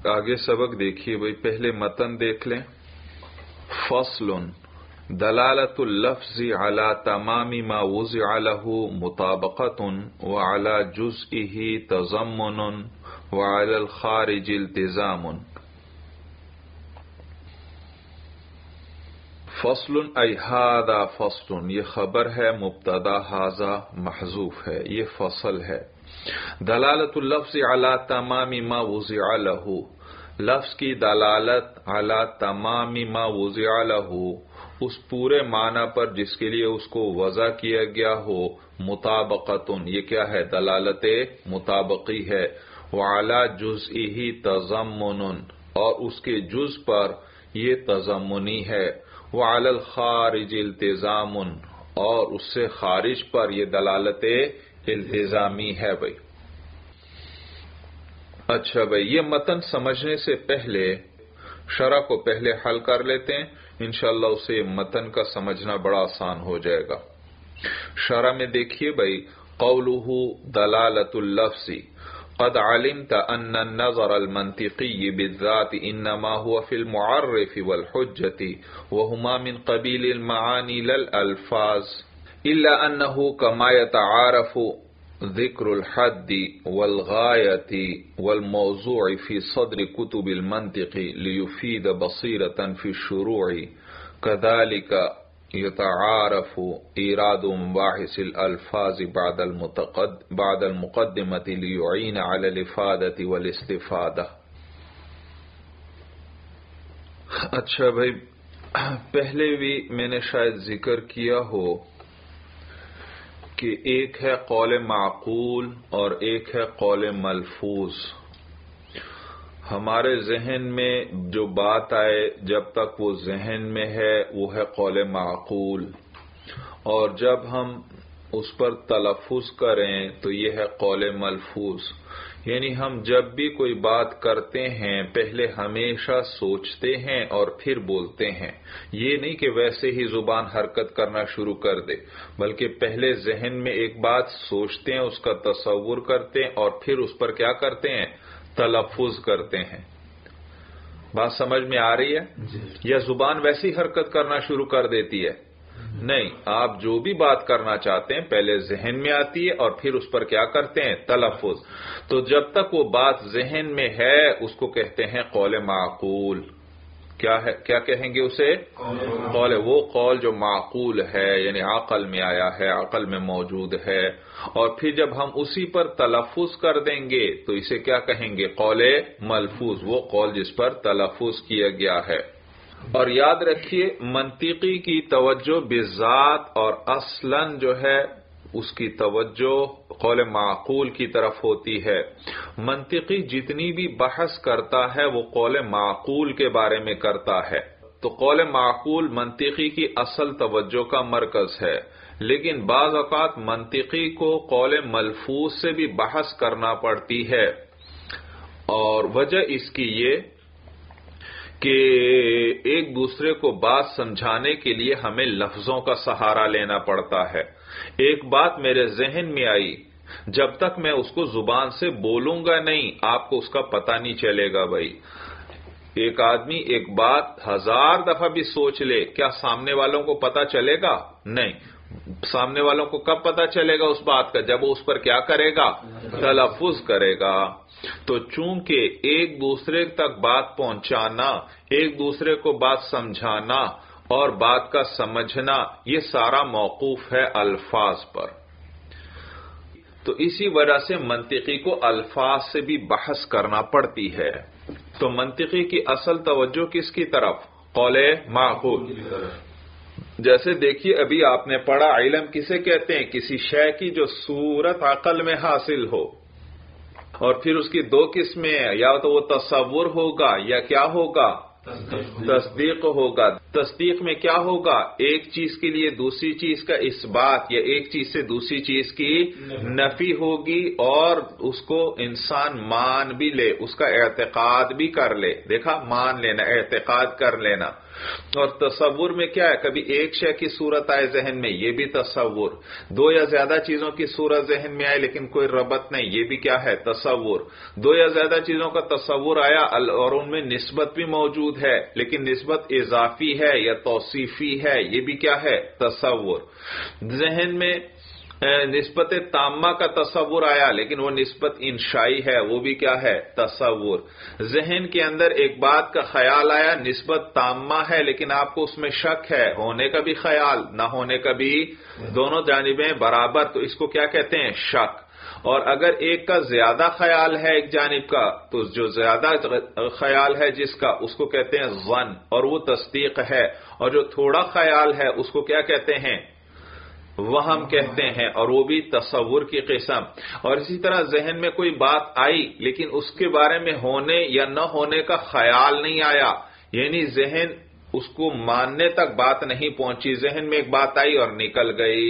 آگے سبق دیکھیے بھائی، پہلے متن دیکھ لیں. فصل دلالت اللفظ على تمام ما وضع له مطابقة وعلى جزئه تضمن وعلى الخارج التزام. فصل ای ھذا فصل، یہ خبر ہے، مبتدا ھذا محذوف ہے، یہ فصل ہے. دلالت اللفظ علی تمام ما وضع له، لفظ کی دلالت علی تمام ما وضع له، اس پورے معنی پر جس کے لیے اس کو وضع کیا گیا ہو. مطابقتن، یہ کیا ہے؟ دلالت مطابقی ہے. وعلی جزئہ تضمن، اور اس کے جز پر یہ تضمنی ہے. وعلی الخارج التزام، اور اس سے خارج پر یہ دلالت التزامی ہے. بھائی اچھا بھائی، یہ متن سمجھنے سے پہلے شرح کو پہلے حل کر لیتے ہیں، انشاءاللہ اسے متن کا سمجھنا بڑا آسان ہو جائے گا. شرح میں دیکھیے بھائی، قولہ دلالت اللفظ قد علمت ان النظر المنطقي بالذات انما هو في المعرف والحجة وهما من قبيل المعاني للألفاظ الا انه كما يتعارف ذکر الحد والغایة والموضوع في صدر كتب المنطق ليفيد بصيرة في الشروع كذلك يتعارف إيراد مباحث الألفاظ بعد المقدمة ليعين على الإفادة والاستفادة. اچھا بھائی، پہلے بھی میں نے شاید ذکر کیا ہو کہ ایک ہے قول معقول اور ایک ہے قول ملفوظ. ہمارے ذہن میں جو بات آئے جب تک وہ ذہن میں ہے وہ ہے قول معقول، اور جب ہم اس پر تلفظ کریں تو یہ ہے قول ملفوظ. یعنی ہم جب بھی کوئی بات کرتے ہیں پہلے ہمیشہ سوچتے ہیں اور پھر بولتے ہیں. یہ نہیں کہ ویسے ہی زبان حرکت کرنا شروع کر دے، بلکہ پہلے ذہن میں ایک بات سوچتے ہیں، اس کا تصور کرتے ہیں، اور پھر اس پر کیا کرتے ہیں؟ تلفظ کرتے ہیں. بات سمجھ میں آ رہی ہے؟ یا زبان ویسی حرکت کرنا شروع کر دیتی ہے؟ نہیں، آپ جو بھی بات کرنا چاہتے ہیں پہلے ذہن میں آتی ہے اور پھر اس پر کیا کرتے ہیں؟ تلفظ. تو جب تک وہ بات ذہن میں ہے اس کو کہتے ہیں قول معقول. کیا کہیں گے اسے؟ قول. وہ قول جو معقول ہے، یعنی عقل میں آیا ہے، عقل میں موجود ہے. اور پھر جب ہم اسی پر تلفظ کر دیں گے تو اسے کیا کہیں گے؟ قول ملفوظ. وہ قول جس پر تلفظ کیا گیا ہے. اور یاد رکھیے، منطقی کی توجہ بذات اور اصلاً جو ہے اس کی توجہ قول معقول کی طرف ہوتی ہے. منطقی جتنی بھی بحث کرتا ہے وہ قول معقول کے بارے میں کرتا ہے. تو قول معقول منطقی کی اصل توجہ کا مرکز ہے، لیکن بعض اوقات منطقی کو قول ملفوظ سے بھی بحث کرنا پڑتی ہے. اور وجہ اس کی یہ کہ ایک دوسرے کو بات سمجھانے کے لیے ہمیں لفظوں کا سہارا لینا پڑتا ہے. ایک بات میرے ذہن میں آئی، جب تک میں اس کو زبان سے بولوں گا نہیں آپ کو اس کا پتہ نہیں چلے گا. بھائی ایک آدمی ایک بات 1000 دفعہ بھی سوچ لے، کیا سامنے والوں کو پتہ چلے گا؟ نہیں. سامنے والوں کو کب پتہ چلے گا اس بات کا؟ جب وہ اس پر کیا کرے گا؟ تلفظ کرے گا. تو چونکہ ایک دوسرے تک بات پہنچانا، ایک دوسرے کو بات سمجھانا اور بات کا سمجھنا، یہ سارا موقوف ہے الفاظ پر. تو اسی وجہ سے منطقی کو الفاظ سے بھی بحث کرنا پڑتی ہے. تو منطقی کی اصل توجہ کس کی طرف؟ قول معقول. جیسے دیکھیے ابھی آپ نے پڑھا، علم کسے کہتے ہیں؟ کسی شے کی جو صورت عقل میں حاصل ہو. اور پھر اس کی 2 قسمیں ہیں، یا تو وہ تصور ہوگا یا کیا ہوگا؟ تصدیق ہوگا. تصدیق میں کیا ہوگا؟ ایک چیز کے لیے دوسری چیز کا اثبات، یا ایک چیز سے دوسری چیز کی نفی ہوگی، اور اس کو انسان مان بھی لے، اس کا اعتقاد بھی کر لے. دیکھا، مان لینا، اعتقاد کر لینا. اور تصور میں کیا ہے، کبھی ایک شے کی صورت آئے ذہن میں، یہ بھی تصور، دو یا زیادہ چیزوں کی صورت ذہن میں آئے لیکن کوئی ربط نہیں، یہ بھی کیا ہے، تصور، دو یا زیادہ چیزوں کا تصور آیا اور ان میں نسبت بھی موجود ہے لیکن نسبت اضافی ہے یا توصیفی ہے، یہ بھی کیا ہے، تصور۔ ذہن میں نسبت تامہ کا تصور آیا لیکن وہ نسبت انشائی ہے، وہ بھی کیا ہے، تصور۔ ذہن کے اندر ایک بات کا خیال آیا، نسبت تامہ ہے لیکن آپ کو اس میں شک ہے، ہونے کا بھی خیال، نہ ہونے کا بھی، دونوں جانبیں برابر، تو اس کو کیا کہتے ہیں، شک۔ اور اگر ایک کا زیادہ خیال ہے ایک جانب کا، تو جو زیادہ خیال ہے جس کا، اس کو کہتے ہیں ظن، اور وہ تصدیق ہے، اور جو تھوڑا خیال ہے اس کو کیا کہتے ہیں، وہم کہتے ہیں، اور وہ بھی تصور کی قسم۔ اور اسی طرح ذہن میں کوئی بات آئی لیکن اس کے بارے میں ہونے یا نہ ہونے کا خیال نہیں آیا، یعنی ذہن اس کو ماننے تک بات نہیں پہنچی، ذہن میں ایک بات آئی اور نکل گئی،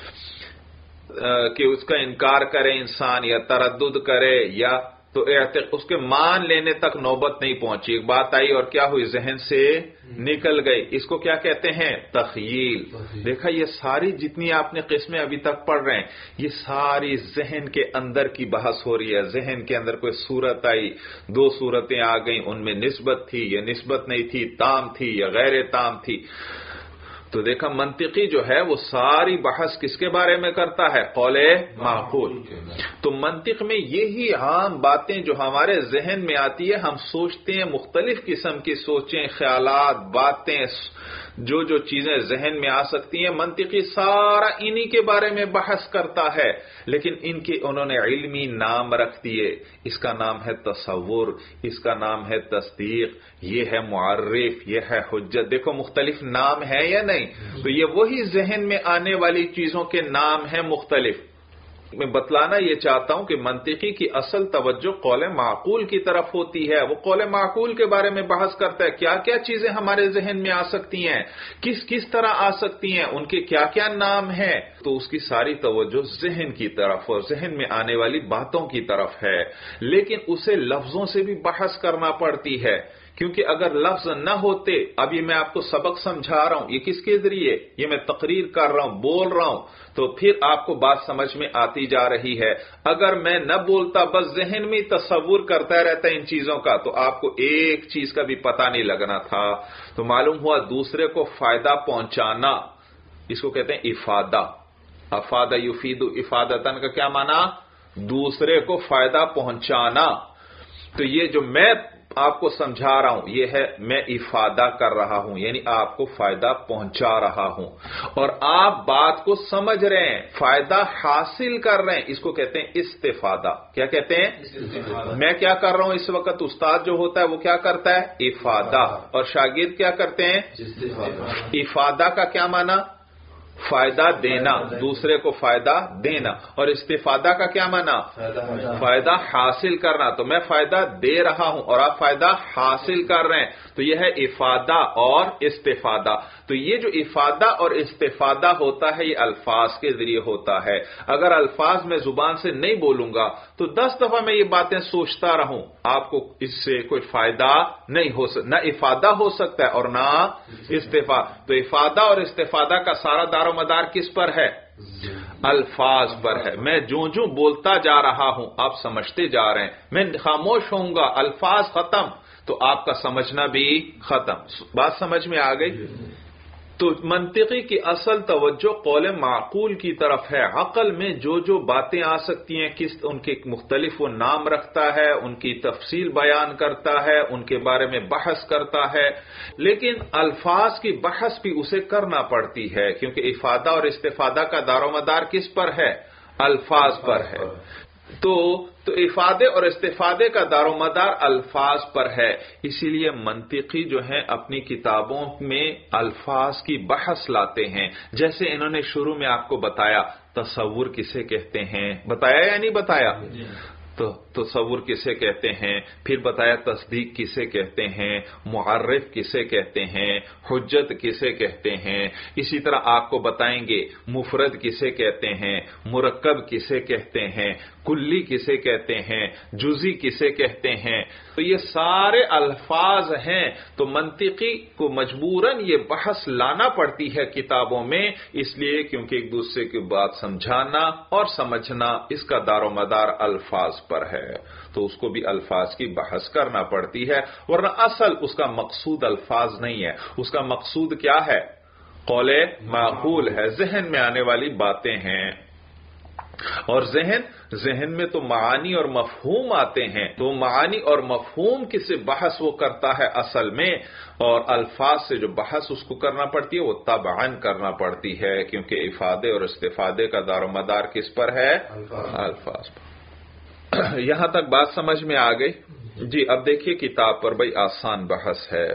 کہ اس کا انکار کرے انسان یا تردد کرے یا تو اس کے مان لینے تک نوبت نہیں پہنچی، ایک بات آئی اور کیا ہوئی، ذہن سے نکل گئی، اس کو کیا کہتے ہیں، تخیل۔ دیکھا یہ ساری جتنی آپ نے قسمیں ابھی تک پڑھ رہے ہیں، یہ ساری ذہن کے اندر کی بحث ہو رہی ہے۔ ذہن کے اندر کوئی صورت آئی، دو صورتیں آ گئیں، ان میں نسبت تھی یا نسبت نہیں تھی، تام تھی یا غیر تام تھی، تو دیکھا منطقی جو ہے وہ ساری بحث کس کے بارے میں کرتا ہے، قول معقول۔ تو منطق میں یہی عام باتیں جو ہمارے ذہن میں آتی ہے، ہم سوچتے ہیں، مختلف قسم کی سوچیں، خیالات، باتیں، جو چیزیں ذہن میں آ سکتی ہیں، منطقی سارا انہی کے بارے میں بحث کرتا ہے، لیکن ان کے انہوں نے علمی نام رکھ دیے، اس کا نام ہے تصور، اس کا نام ہے تصدیق، یہ ہے معرف، یہ ہے حجت۔ دیکھو مختلف نام ہے یا نہیں، تو یہ وہی ذہن میں آنے والی چیزوں کے نام ہیں مختلف۔ میں بتلانا یہ چاہتا ہوں کہ منطقی کی اصل توجہ قول معقول کی طرف ہوتی ہے، وہ قول معقول کے بارے میں بحث کرتا ہے، کیا کیا چیزیں ہمارے ذہن میں آ سکتی ہیں، کس طرح آ سکتی ہیں، ان کے کیا کیا نام ہیں، تو اس کی ساری توجہ ذہن کی طرف اور ذہن میں آنے والی باتوں کی طرف ہے، لیکن اسے لفظوں سے بھی بحث کرنا پڑتی ہے، کیونکہ اگر لفظ نہ ہوتے، اب یہ میں آپ کو سبق سمجھا رہا ہوں، یہ کس کے ذریعے، یہ میں تقریر کر رہا ہوں، بول رہا ہوں، تو پھر آپ کو بات سمجھ میں آتی جا رہی ہے۔ اگر میں نہ بولتا، بس ذہن میں تصور کرتا رہتا ان چیزوں کا، تو آپ کو ایک چیز کا بھی پتہ نہیں لگنا تھا۔ تو معلوم ہوا دوسرے کو فائدہ پہنچانا، اس کو کہتے ہیں افادہ۔ افادہ یفید افادتن کا کیا معنی، دوسرے کو فائدہ پہنچانا۔ تو یہ جو میں آپ کو سمجھا رہا ہوں، یہ ہے میں افادہ کر رہا ہوں، یعنی آپ کو فائدہ پہنچا رہا ہوں، اور آپ بات کو سمجھ رہے ہیں، فائدہ حاصل کر رہے ہیں، اس کو کہتے ہیں استفادہ۔ کیا کہتے ہیں، میں کیا کر رہا ہوں اس وقت، استاد جو ہوتا ہے وہ کیا کرتا ہے، افادہ، اور شاگرد کیا کرتے ہیں، افادہ کا کیا معنی، فائدہ دینا، دوسرے کو فائدہ دینا، اور استفادہ کا کیا معنی، فائدہ حاصل کرنا۔ تو میں فائدہ دے رہا ہوں اور آپ فائدہ حاصل کر رہے ہیں، تو یہ ہے افادہ اور استفادہ۔ تو یہ جو افادہ اور استفادہ ہوتا ہے، یہ الفاظ کے ذریعے ہوتا ہے۔ اگر الفاظ میں زبان سے نہیں بولوں گا تو 10 دفعہ میں یہ باتیں سوچتا رہوں، آپ کو اس سے کوئی فائدہ نہیں ہو سکتا، نہ افادہ ہو سکتا ہے اور نہ استفادہ۔ تو افادہ اور استفادہ کا سارا دار و مدار کس پر ہے، الفاظ پر ہے۔ میں جو بولتا جا رہا ہوں آپ سمجھتے جا رہے ہیں، میں خاموش ہوں گا، الفاظ ختم تو آپ کا سمجھنا بھی ختم۔ بات سمجھ میں آ گئی؟ تو منطقی کی اصل توجہ قول معقول کی طرف ہے۔ عقل میں جو باتیں آ سکتی ہیں، ان کے مختلف وہ نام رکھتا ہے، ان کی تفصیل بیان کرتا ہے، ان کے بارے میں بحث کرتا ہے، لیکن الفاظ کی بحث بھی اسے کرنا پڑتی ہے، کیونکہ افادہ اور استفادہ کا دار و مدار کس پر ہے، الفاظ پر ہے۔ تو افادے اور استفادے کا دار و مدار الفاظ پر ہے، اسی لیے منطقی جو ہیں اپنی کتابوں میں الفاظ کی بحث لاتے ہیں۔ جیسے انہوں نے شروع میں آپ کو بتایا تصور کسے کہتے ہیں، بتایا یا نہیں بتایا؟ تو تصور کسے کہتے ہیں، پھر بتایا تصدیق کسے کہتے ہیں، معرف کسے کہتے ہیں، حجت کسے کہتے ہیں. اسی طرح آپ کو بتائیں گے مفرد کسے کہتے ہیں، مرکب کسے کہتے ہیں، کلی کسے کہتے ہیں، جزئی کسے کہتے ہیں. تو یہ سارے الفاظ ہیں. تو منطقی کو مجبوراً یہ بحث لانا پڑتی ہے کتابوں میں، اس لیے کیونکہ ایک دوسرے کی بات سمجھانا اور سمجھنا اس کا دار و مدار الفاظ پر ہے، تو اس کو بھی الفاظ کی بحث کرنا پڑتی ہے. ورنہ اصل اس کا مقصود الفاظ نہیں ہے، اس کا مقصود کیا ہے؟ قول معقول ہے، ذہن میں آنے والی باتیں ہیں. اور ذہن میں تو معانی اور مفہوم آتے ہیں، تو معانی اور مفہوم کی سے بحث وہ کرتا ہے اصل میں، اور الفاظ سے جو بحث اس کو کرنا پڑتی ہے وہ تبعاً کرنا پڑتی ہے، کیونکہ افادے اور استفادے کا دار و مدار کس پر ہے؟ الفاظ پر. یہاں تک بات سمجھ میں آ گئی؟ جی اب دیکھیے کتاب پر بھائی آسان بحث ہے.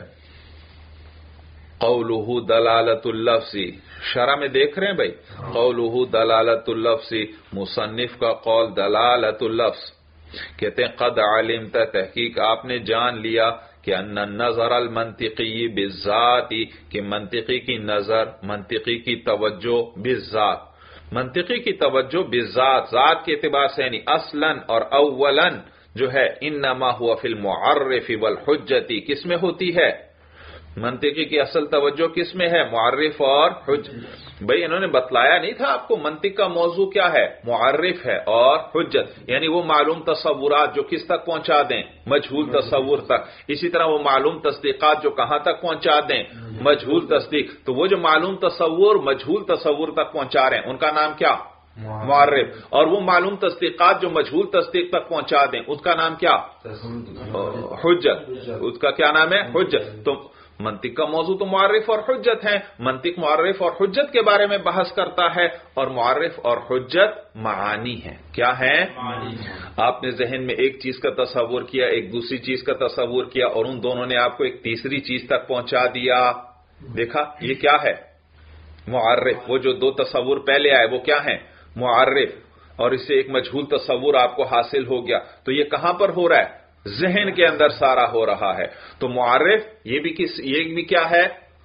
قولہ دلالت اللفظ، شرح میں دیکھ رہے ہیں بھائی، قولہ دلالت اللفظ، مصنف کا قول دلالت اللفظ. کہتے ہیں قد علمت، تحقیق آپ نے جان لیا کہ ان النظر المنطقی بالذات، کہ منطقی کی نظر، منطقی کی توجہ، بالذات، منطقی کی توجہ بالذات، ذات کے اعتبار سے یعنی اصلاً اور اولاً جو ہے، انما ہوا فی المعرف والحجتی، کس میں ہوتی ہے؟ منطقی کی اصل توجہ کس میں ہے؟ معرف اور حجت. بھئی انہوں نے بتلایا نہیں تھا آپ کو منطق کا موضوع کیا ہے؟ معرف ہے اور حجت، یعنی وہ معلوم تصورات جو کس تک پہنچا دیں؟ مجہول تصور تک. اسی طرح وہ معلوم تصدیقات جو کہاں تک پہنچا دیں؟ مجہول تصدیق. تو وہ جو معلوم تصور مجہول تصور تک پہنچا رہے ہیں ان کا نام کیا؟ معرف. اور وہ معلوم تصدیقات جو مجہول تصدیق تک پہنچا دیں اس کا نام کیا؟ حجت. اس کا کیا نام ہے؟ حجت. تو منطق کا موضوع تو معرف اور حجت ہے. منطق معرف اور حجت کے بارے میں بحث کرتا ہے، اور معرف اور حجت معانی ہے. کیا ہے؟ آپ نے ذہن میں ایک چیز کا تصور کیا، ایک دوسری چیز کا تصور کیا، اور ان دونوں نے آپ کو ایک تیسری چیز تک پہنچا دیا. دیکھا یہ کیا ہے؟ معرف. وہ جو دو تصور پہلے آئے وہ کیا ہیں؟ معرف. اور اس سے ایک مجہول تصور آپ کو حاصل ہو گیا. تو یہ کہاں پر ہو رہا ہے؟ ذہن کے اندر سارا ہو رہا ہے. تو معرف یہ بھی کیا ہے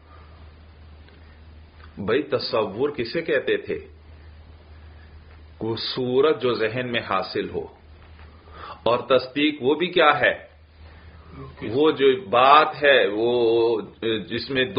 بھائی؟ تصور کسے کہتے تھے؟ کوئی صورت جو ذہن میں حاصل ہو. اور تصدیق وہ بھی کیا ہے؟ وہ جو بات ہے وہ جس میں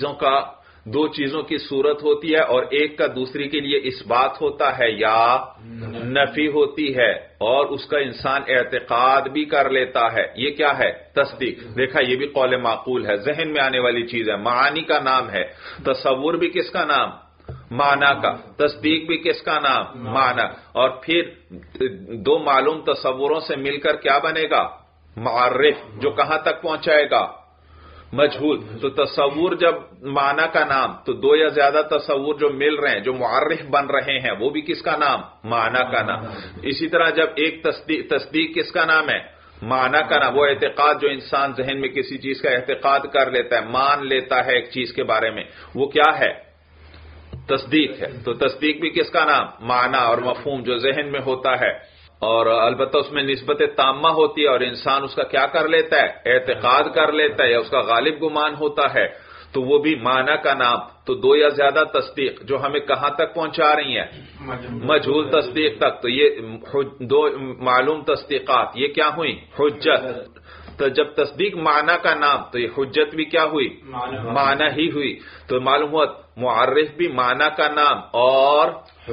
دو چیزوں کی صورت ہوتی ہے، اور ایک کا دوسری کے لیے اس بات ہوتا ہے یا نفی ہوتی ہے، اور اس کا انسان اعتقاد بھی کر لیتا ہے. یہ کیا ہے؟ تصدیق. دیکھا یہ بھی قول معقول ہے، ذہن میں آنے والی چیز ہے، معانی کا نام ہے. تصور بھی کس کا نام؟ معنی کا. تصدیق بھی کس کا نام؟ معنی. اور پھر دو معلوم تصوروں سے مل کر کیا بنے گا؟ معرف، جو کہاں تک پہنچائے گا؟ مجہول. تو تصور جب معنی کا نام، تو دو یا زیادہ تصور جو مل رہے ہیں جو معرف بن رہے ہیں وہ بھی کس کا نام؟ معنی کا نام. اسی طرح جب ایک تصدیق کس کا نام ہے؟ معنی کا نام. وہ اعتقاد جو انسان ذہن میں کسی چیز کا اعتقاد کر لیتا ہے، مان لیتا ہے ایک چیز کے بارے میں، وہ کیا ہے؟ تصدیق ہے. تو تصدیق بھی کس کا نام؟ معنی اور مفہوم جو ذہن میں ہوتا ہے، اور البتہ اس میں نسبت تامہ ہوتی ہے، اور انسان اس کا کیا کر لیتا ہے؟ اعتقاد کر لیتا ہے، یا اس کا غالب گمان ہوتا ہے. تو وہ بھی معنی کا نام. تو دو یا زیادہ تصدیق جو ہمیں کہاں تک پہنچا رہی ہیں؟ مجہول تصدیق تک. تو یہ دو معلوم تصدیقات یہ کیا ہوئی؟ حجت. تو جب تصدیق معنی کا نام تو یہ حجت بھی کیا ہوئی؟ معنی ہی ہوئی. تو معلوم ہوا معرف بھی معنی کا نام اور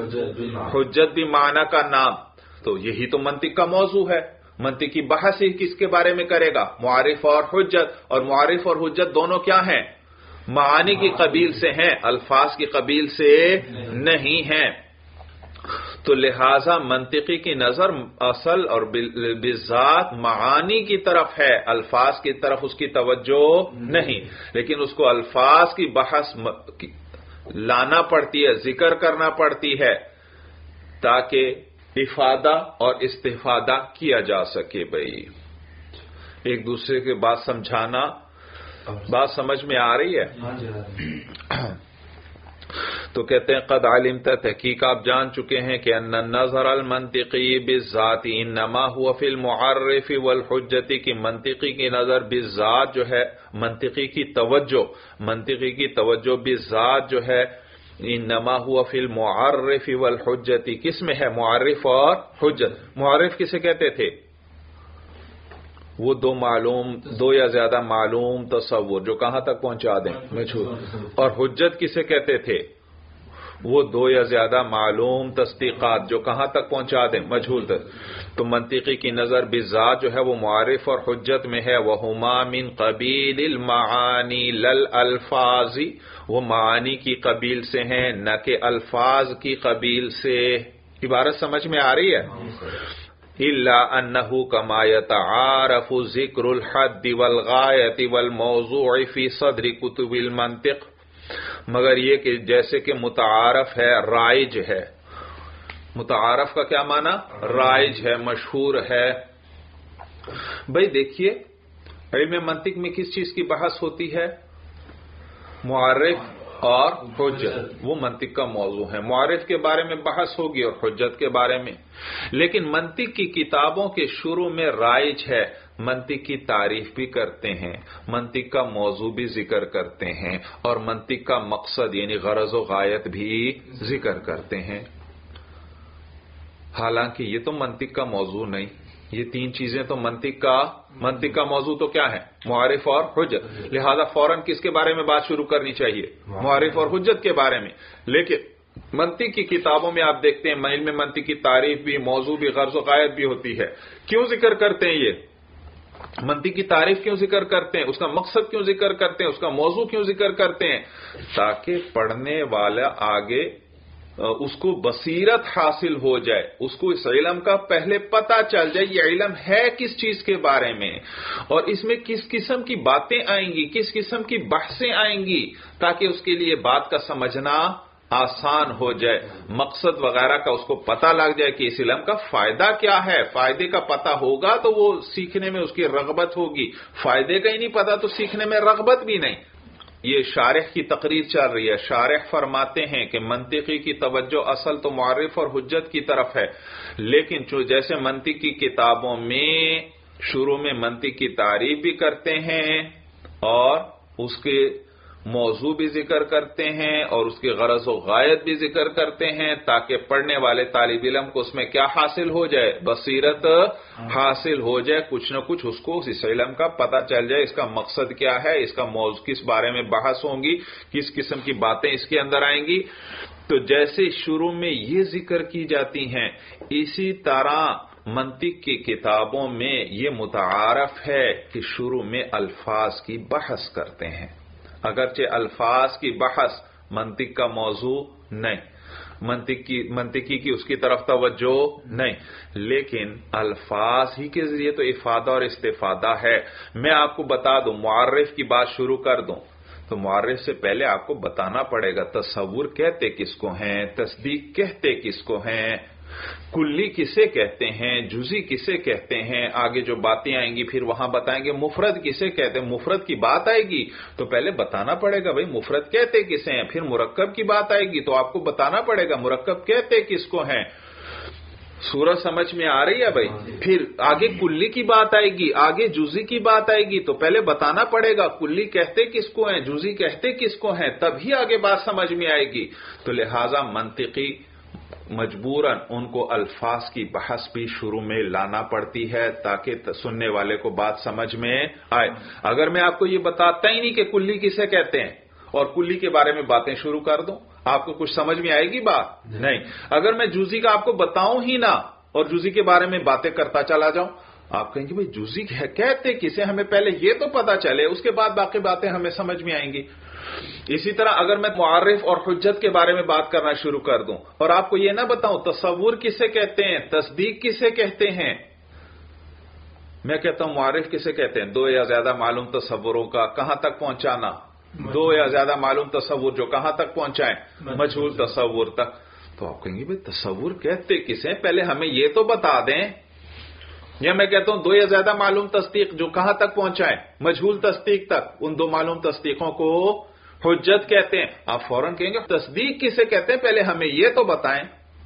حجت بھی معنی کا نام. تو یہی تو منطق کا موضوع ہے. منطق کی بحث ہی کس کے بارے میں کرے گا؟ معرف اور حجت. اور معرف اور حجت دونوں کیا ہیں؟ معانی کی قبیل سے ہیں، الفاظ کی قبیل سے نہیں ہیں. تو لہذا منطقی کی نظر اصل اور بالذات معانی کی طرف ہے، الفاظ کی طرف اس کی توجہ نہیں. لیکن اس کو الفاظ کی بحث لانا پڑتی ہے، ذکر کرنا پڑتی ہے، تاکہ افادہ اور استفادہ کیا جا سکے. بھائی ایک دوسرے کے بات سمجھانا، بات سمجھ میں آ رہی ہے؟ تو کہتے ہیں قد علمت، تحقیق آپ جان چکے ہیں کہ ان النظر المنطقی بالذات انما هو فی المعرف والحجت، کی منطقی کی نظر بالذات جو ہے، منطقی کی توجہ بالذات جو ہے، انما هو فی المعرف والحجت، کس میں ہے؟ معرف اور حجت۔ معرف کسے کہتے تھے؟ وہ دو یا زیادہ معلوم تصور جو کہاں تک پہنچا دیں، مجھول۔ اور حجت کسے کہتے تھے؟ وہ دو یا زیادہ معلوم تصدیقات جو کہاں تک پہنچا دیں، مجھول تک۔ تو منطقی کی نظر بالذات جو ہے وہ معرف اور حجت میں ہے۔ وَهُمَا مِن قَبِيلِ الْمَعَانِي لَلْأَلْفَاظِ، وہ معانی کی قبیل سے ہیں نہ کہ الفاظ کی قبیل سے۔ عبارت سمجھ میں آ رہی ہے؟ إِلَّا أَنَّهُ كَمَا يَتَعَارَفُ ذِكْرُ الْحَدِّ وَالْغَايَةِ وَالْمَوْضُوعِ فِي صَدْرِ كُتُبِ الْمَنطِق، مگر یہ کہ جیسے کہ متعارف ہے، رائج ہے۔ متعارف کا کیا معنی؟ رائج ہے، مشہور ہے۔ بھئی دیکھیے، علم منطق میں کس چیز کی بحث ہوتی ہے؟ معرف اور حجت، وہ منطق کا موضوع ہے۔ معرف کے بارے میں بحث ہوگی اور حجت کے بارے میں، لیکن منطق کی کتابوں کے شروع میں رائج ہے، منطق کی تعریف بھی کرتے ہیں، منطق کا موضوع بھی ذکر کرتے ہیں، اور منطق کا مقصد یعنی غرض و غایت بھی ذکر کرتے ہیں۔ حالانکہ یہ تو منطق کا موضوع نہیں، یہ تین چیزیں تو منطق کا موضوع تو کیا ہے؟ معرف اور حجت۔ لہذا فوراً کس کے بارے میں بات شروع کرنی چاہیے؟ معرف اور حجت کے بارے میں۔ لیکن منطق کی کتابوں میں آپ دیکھتے ہیں علم منطق کی تعریف بھی، موضوع بھی، غرض و غایت بھی ہوتی ہے۔ کیوں ذکر کرتے ہیں یہ؟ منطق کی تعریف کیوں ذکر کرتے ہیں؟ اس کا مقصد کیوں ذکر کرتے ہیں؟ اس کا موضوع کیوں ذکر کرتے ہیں؟ تاکہ پڑھنے والا آگے اس کو بصیرت حاصل ہو جائے، اس کو اس علم کا پہلے پتہ چل جائے یہ علم ہے کس چیز کے بارے میں، اور اس میں کس قسم کی باتیں آئیں گی، کس قسم کی بحثیں آئیں گی، تاکہ اس کے لیے بات کا سمجھنا آسان ہو جائے، مقصد وغیرہ کا اس کو پتہ لگ جائے کہ اس علم کا فائدہ کیا ہے۔ فائدے کا پتہ ہوگا تو وہ سیکھنے میں اس کی رغبت ہوگی، فائدے کا ہی نہیں پتہ تو سیکھنے میں رغبت بھی نہیں۔ یہ شارح کی تقریر چل رہی ہے، شارح فرماتے ہیں کہ منطقی کی توجہ اصل تو معرف اور حجت کی طرف ہے، لیکن جیسے منطق کی کتابوں میں شروع میں منطق کی تعریف بھی کرتے ہیں اور اس کے موضوع بھی ذکر کرتے ہیں اور اس کی غرض و غایت بھی ذکر کرتے ہیں، تاکہ پڑھنے والے طالب علم کو اس میں کیا حاصل ہو جائے؟ بصیرت حاصل ہو جائے، کچھ نہ کچھ اس کو اس علم کا پتہ چل جائے، اس کا مقصد کیا ہے، اس کا موضوع کس بارے میں بحث ہوں گی، کس قسم کی باتیں اس کے اندر آئیں گی۔ تو جیسے شروع میں یہ ذکر کی جاتی ہیں، اسی طرح منطق کی کتابوں میں یہ متعارف ہے کہ شروع میں الفاظ کی بحث کرتے ہیں، اگرچہ الفاظ کی بحث منطق کا موضوع نہیں، منطقی کی اس کی طرف توجہ نہیں، لیکن الفاظ ہی کے ذریعے تو افادہ اور استفادہ ہے۔ میں آپ کو بتا دوں، معرف کی بات شروع کر دوں تو معرف سے پہلے آپ کو بتانا پڑے گا تصور کہتے کس کو ہیں، تصدیق کہتے کس کو ہیں، کلی کسے کہتے ہیں، جزئی کسے کہتے ہیں، آگے جو باتیں آئیں گی پھر وہاں بتائیں گے مفرد کسے کہتے ہیں۔ مفرد کی بات آئے گی تو پہلے بتانا پڑے گا بھئی مفرد کہتے کسے ہیں، پھر مرکب کی بات آئے گی تو آپ کو بتانا پڑے گا مرکب کہتے کس کو ہیں۔ سورج سمجھ میں آ رہی ہے بھائی؟ پھر آگے کلی کی بات آئے گی، آگے جزئی کی بات آئے گی تو پہلے بتانا پڑے گا کلی کہتے کس کو ہیں، جزئی کہتے کس کو ہیں، تبھی آگے بات سمجھ میں آئے گی۔ تو لہٰذا منطقی مجبوراً ان کو الفاظ کی بحث بھی شروع میں لانا پڑتی ہے تاکہ سننے والے کو بات سمجھ میں آئے۔ اگر میں آپ کو یہ بتاتا ہی نہیں کہ کلی کسے کہتے ہیں اور کلی کے بارے میں باتیں شروع کر دوں، آپ کو کچھ سمجھ میں آئے گی بات؟ نہیں۔ اگر میں جزئی کا آپ کو بتاؤں ہی نہ اور جزئی کے بارے میں باتیں کرتا چلا جاؤں، آپ کہیں گے بھئی جزئی کہتے کسے، ہمیں پہلے یہ تو پتا چلے، اس کے بعد باقی باتیں ہمیں سمجھ میں آئیں گی۔ اسی طرح اگر میں معرف اور حجت کے بارے میں بات کرنا شروع کر دوں اور آپ کو یہ نہ بتاؤں تصور کسے کہتے ہیں، تصدیق کسے کہتے ہیں، میں کہتا ہوں معرف کسے کہتے ہیں، دو یا زیادہ معلوم تصوروں کا کہاں تک پہنچانا، دو یا زیادہ معلوم تصور جو کہاں تک پہنچائیں، مجہول تصور تک۔ تو آپ کہیں گے بھئی تصور کہتے کسے، پہلے ہمیں یہ تو بتا دیں۔ یا میں کہتا ہوں دو یا زیادہ معلوم تصدیق جو کہاں تک پہنچائیں، مجہول تصدیق تک، ان دو معلوم تصدیقوں کو حجت کہتے ہیں. آپ فوراً کہیں گے تصدیق کسے کہتے ہیں، پہلے ہمیں یہ تو بتائیں.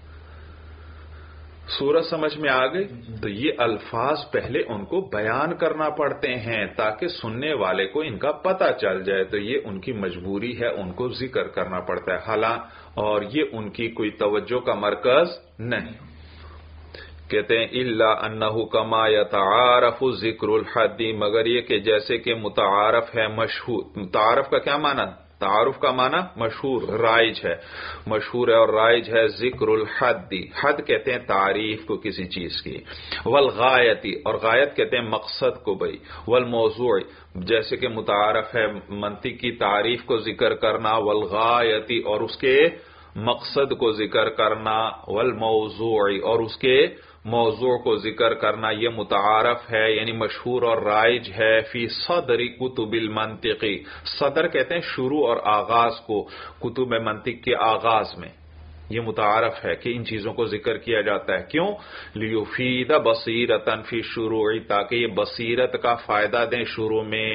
صورت سمجھ میں آ گئی؟ تو یہ الفاظ پہلے ان کو بیان کرنا پڑتے ہیں تاکہ سننے والے کو ان کا پتہ چل جائے. تو یہ ان کی مجبوری ہے، ان کو ذکر کرنا پڑتا ہے. حالانکہ اور یہ ان کی کوئی توجہ کا مرکز نہیں. کہتے ہیں الا انہ کما یتعارف ذکر الحد، مگر یہ کہ جیسے کہ متعارف ہے مشہور. متعارف کا کیا معنی؟ تعارف کا معنی مشہور، رائج ہے. مشہور ہے اور رائج ہے ذکر الحد. حد کہتے ہیں تعریف کو کسی چیز کی. والغایتی، اور غایت کہتے ہیں مقصد کو بھائی. والموضوع، جیسے کہ متعارف ہے منطق کی تعریف کو ذکر کرنا. والغایتی، اور اس کے مقصد کو ذکر کرنا. والموضوع، اور اس کے موضوع کو ذکر کرنا. یہ متعارف ہے یعنی مشہور اور رائج ہے. فی صدر کتب المنطقی، صدر کہتے ہیں شروع اور آغاز کو، کتب منطق کے آغاز میں. یہ متعارف ہے کہ ان چیزوں کو ذکر کیا جاتا ہے. کیوں؟ لیفید بصیرۃ فی الشروع، تاکہ یہ بصیرت کا فائدہ دیں شروع میں.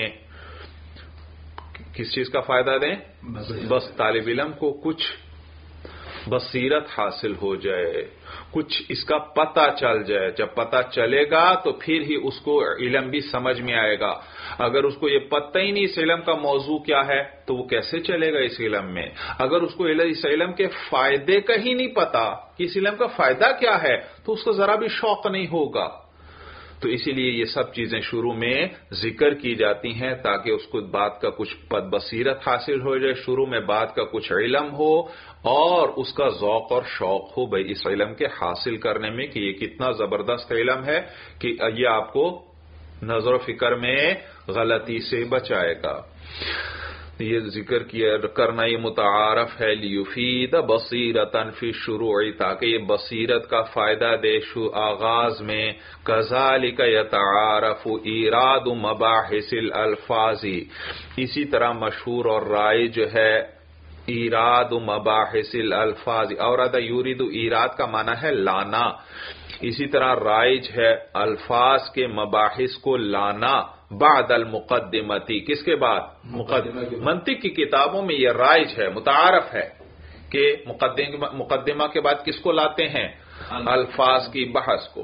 کس چیز کا فائدہ دیں؟ بس طالب علم کو کچھ بصیرت حاصل ہو جائے، کچھ اس کا پتہ چل جائے. جب پتہ چلے گا تو پھر ہی اس کو علم بھی سمجھ میں آئے گا. اگر اس کو یہ پتہ ہی نہیں اس علم کا موضوع کیا ہے تو وہ کیسے چلے گا اس علم میں؟ اگر اس کو اس علم کے فائدے کا ہی نہیں پتا کہ اس علم کا فائدہ کیا ہے تو اس کو ذرا بھی شوق نہیں ہوگا. تو اسی لیے یہ سب چیزیں شروع میں ذکر کی جاتی ہیں تاکہ اس کو بات کا کچھ بصیرت حاصل ہو جائے، شروع میں بات کا کچھ علم ہو اور اس کا ذوق اور شوق ہو بھائی اس علم کے حاصل کرنے میں کہ یہ کتنا زبردست علم ہے کہ یہ آپ کو نظر و فکر میں غلطی سے بچائے گا. یہ ذکر کیا کرنا یہ متعارف ہے. لیفید بصیرۃ فی الشروع، تاکہ یہ بصیرت کا فائدہ دے آغاز میں. کذالک یتعارف ایراد مباحث الالفاظ، اسی طرح مشہور اور رائج ہے ایراد مباحث الالفاظ. اوراد یورید، ایراد کا معنی ہے لانا. اسی طرح رائج ہے الفاظ کے مباحث کو لانا بعد المقدمتی. کس کے بعد؟ منطق کی کتابوں میں یہ رائج ہے، متعارف ہے کہ مقدمہ کے بعد کس کو لاتے ہیں؟ الفاظ کی بحث کو.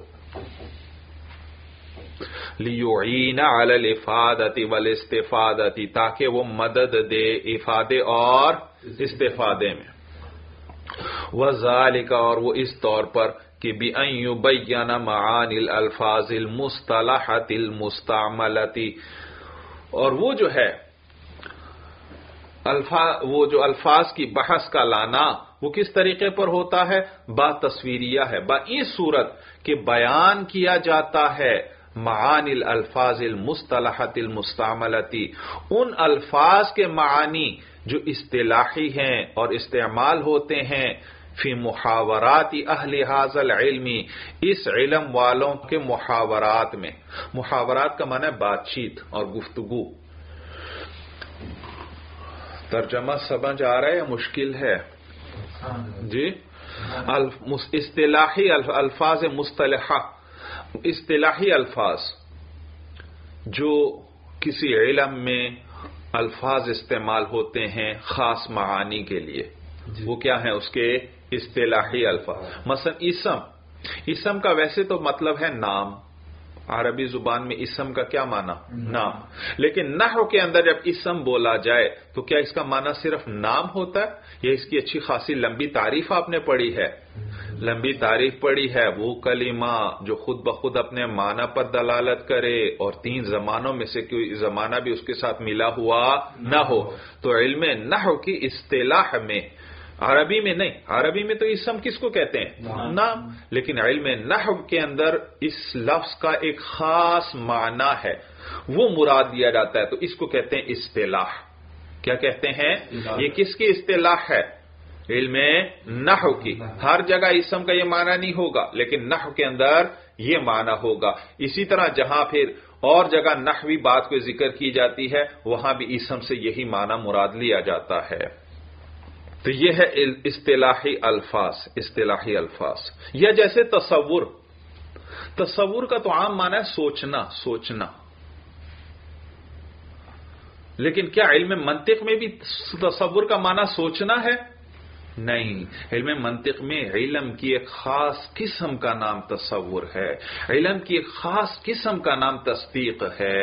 لیعین علی الافادۃ والاستفادۃ، تاکہ وہ مدد دے افادے اور استفادے میں. وذالک، اور وہ اس طور پر کہ بأن یبین معانی الالفاظ المصطلحۃ المستعملۃ، اور وہ جو ہے وہ جو الفاظ کی بحث کا لانا وہ کس طریقے پر ہوتا ہے؟ با تصویریہ ہے، با اس صورت کہ بیان کیا جاتا ہے معانی الالفاظ المصطلحۃ المستعملۃ، ان الفاظ کے معانی جو اصطلاحی ہیں اور استعمال ہوتے ہیں فی محاورات اہل ھذا العلم، اس علم والوں کے محاورات میں. محاورات کا معنی ہے بات چیت اور گفتگو. ترجمہ سمجھ آ رہا ہے یا مشکل ہے؟ جی. اصطلاحی الفاظ مصطلحہ، اصطلاحی الفاظ جو کسی علم میں الفاظ استعمال ہوتے ہیں خاص معانی کے لیے، وہ کیا ہیں؟ اس کے اصطلاحی الفاظ. مثلا اسم کا ویسے تو مطلب ہے نام. عربی زبان میں اسم کا کیا معنی؟ نام. لیکن نحو کے اندر جب اسم بولا جائے تو کیا اس کا معنی صرف نام ہوتا ہے یا اس کی اچھی خاصی لمبی تعریف آپ نے پڑھی ہے؟ لمبی تعریف پڑھی ہے. وہ کلمہ جو خود بخود اپنے معنی پر دلالت کرے اور 3 زمانوں میں سے کوئی زمانہ بھی اس کے ساتھ ملا ہوا نہ ہو. تو علم نحو کی اصطلاح میں، عربی میں نہیں، عربی میں تو اسم کس کو کہتے ہیں؟ نام. لیکن علم نحو کے اندر اس لفظ کا ایک خاص معنی ہے، وہ مراد دیا جاتا ہے، تو اس کو کہتے ہیں اصطلاح. کیا کہتے ہیں؟ یہ کس کی اصطلاح ہے؟ علم نحو کی. ہر جگہ اسم کا یہ معنی نہیں ہوگا لیکن نحو کے اندر یہ معنی ہوگا. اسی طرح جہاں پھر اور جگہ نحوی بات کو ذکر کی جاتی ہے وہاں بھی اسم سے یہی معنی مراد لیا جاتا ہے. تو یہ ہے اصطلاحی الفاظ. اصطلاحی الفاظ یا جیسے تصور. تصور کا تو عام معنی ہے سوچنا. سوچنا لیکن کیا علم منطق میں بھی تصور کا معنی سوچنا ہے؟ نہیں، علم منطق میں علم کی ایک خاص قسم کا نام تصور ہے، علم کی ایک خاص قسم کا نام تصدیق ہے۔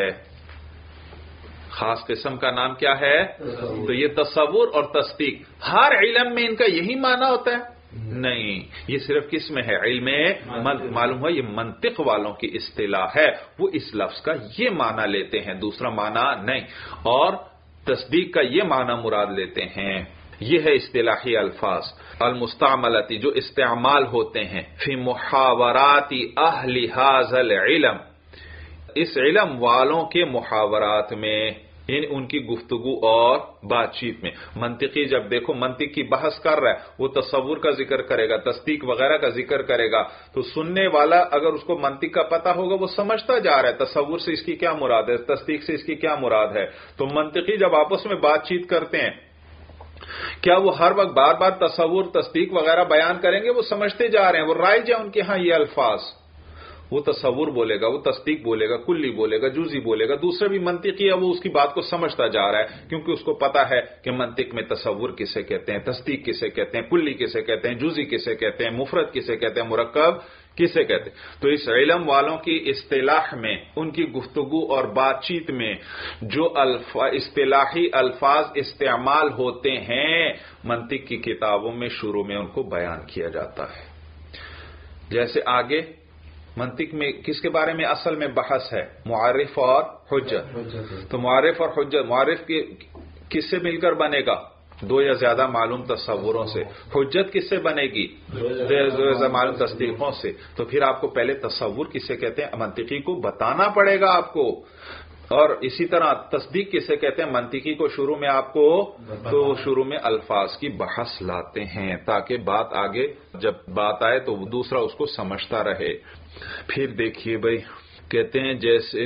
خاص قسم کا نام کیا ہے؟ تو یہ تصور اور تصدیق، ہر علم میں ان کا یہی معنی ہوتا ہے؟ نہیں، یہ صرف کس میں ہے؟ علم معلوم ہوا یہ منطق والوں کی اصطلاح ہے، وہ اس لفظ کا یہ معنی لیتے ہیں، دوسرا معنی نہیں، اور تصدیق کا یہ معنی مراد لیتے ہیں۔ یہ ہے اصطلاحی الفاظ المستعملتی، جو استعمال ہوتے ہیں فی محاورات اہل ھذا العلم، اس علم والوں کے محاورات میں، یعنی ان کی گفتگو اور بات چیت میں۔ منطقی جب دیکھو منطق کی بحث کر رہا ہے، وہ تصور کا ذکر کرے گا، تصدیق وغیرہ کا ذکر کرے گا، تو سننے والا اگر اس کو منطق کا پتہ ہوگا وہ سمجھتا جا رہا ہے تصور سے اس کی کیا مراد ہے، تصدیق سے اس کی کیا مراد ہے۔ تو منطقی جب آپس میں بات چیت کرتے ہیں، کیا وہ ہر وقت بار بار تصور تصدیق وغیرہ بیان کریں گے؟ وہ سمجھتے جا رہے ہیں، وہ رائج ہے ان کے ہاں یہ الفاظ۔ وہ تصور بولے گا، وہ تصدیق بولے گا، کلی بولے گا، جزئی بولے گا، دوسرا بھی منطقی ہے، وہ اس کی بات کو سمجھتا جا رہا ہے، کیونکہ اس کو پتا ہے کہ منطق میں تصور کسے کہتے ہیں، تصدیق کسے کہتے ہیں، کلی کسے کہتے ہیں، جزئی کسے کہتے ہیں، مفرد کسے کہتے ہیں، مرکب کسے کہتے ہیں۔ تو اس علم والوں کی اصطلاح میں، ان کی گفتگو اور بات چیت میں جو اصطلاحی الفاظ استعمال ہوتے ہیں، منطق کی کتابوں میں شروع میں ان کو بیان کیا جاتا ہے۔ جیسے آگے منطق میں کس کے بارے میں اصل میں بحث ہے؟ معرف اور حجت۔ تو معرف اور حجت، معرف کس سے مل کر بنے گا؟ دو یا زیادہ معلوم تصوروں سے۔ حجت کس سے بنے گی؟ دو یا زیادہ معلوم تصدیقوں سے۔ تو پھر آپ کو پہلے تصور کسے کہتے ہیں منطقی کو بتانا پڑے گا آپ کو، اور اسی طرح تصدیق کسے کہتے ہیں منطقی کو شروع میں آپ کو، تو شروع میں الفاظ کی بحث لاتے ہیں تاکہ بات آگے جب بات آئے تو دوسرا اس کو سمجھتا رہے۔ پھر دیکھیے بھائی، کہتے ہیں جیسے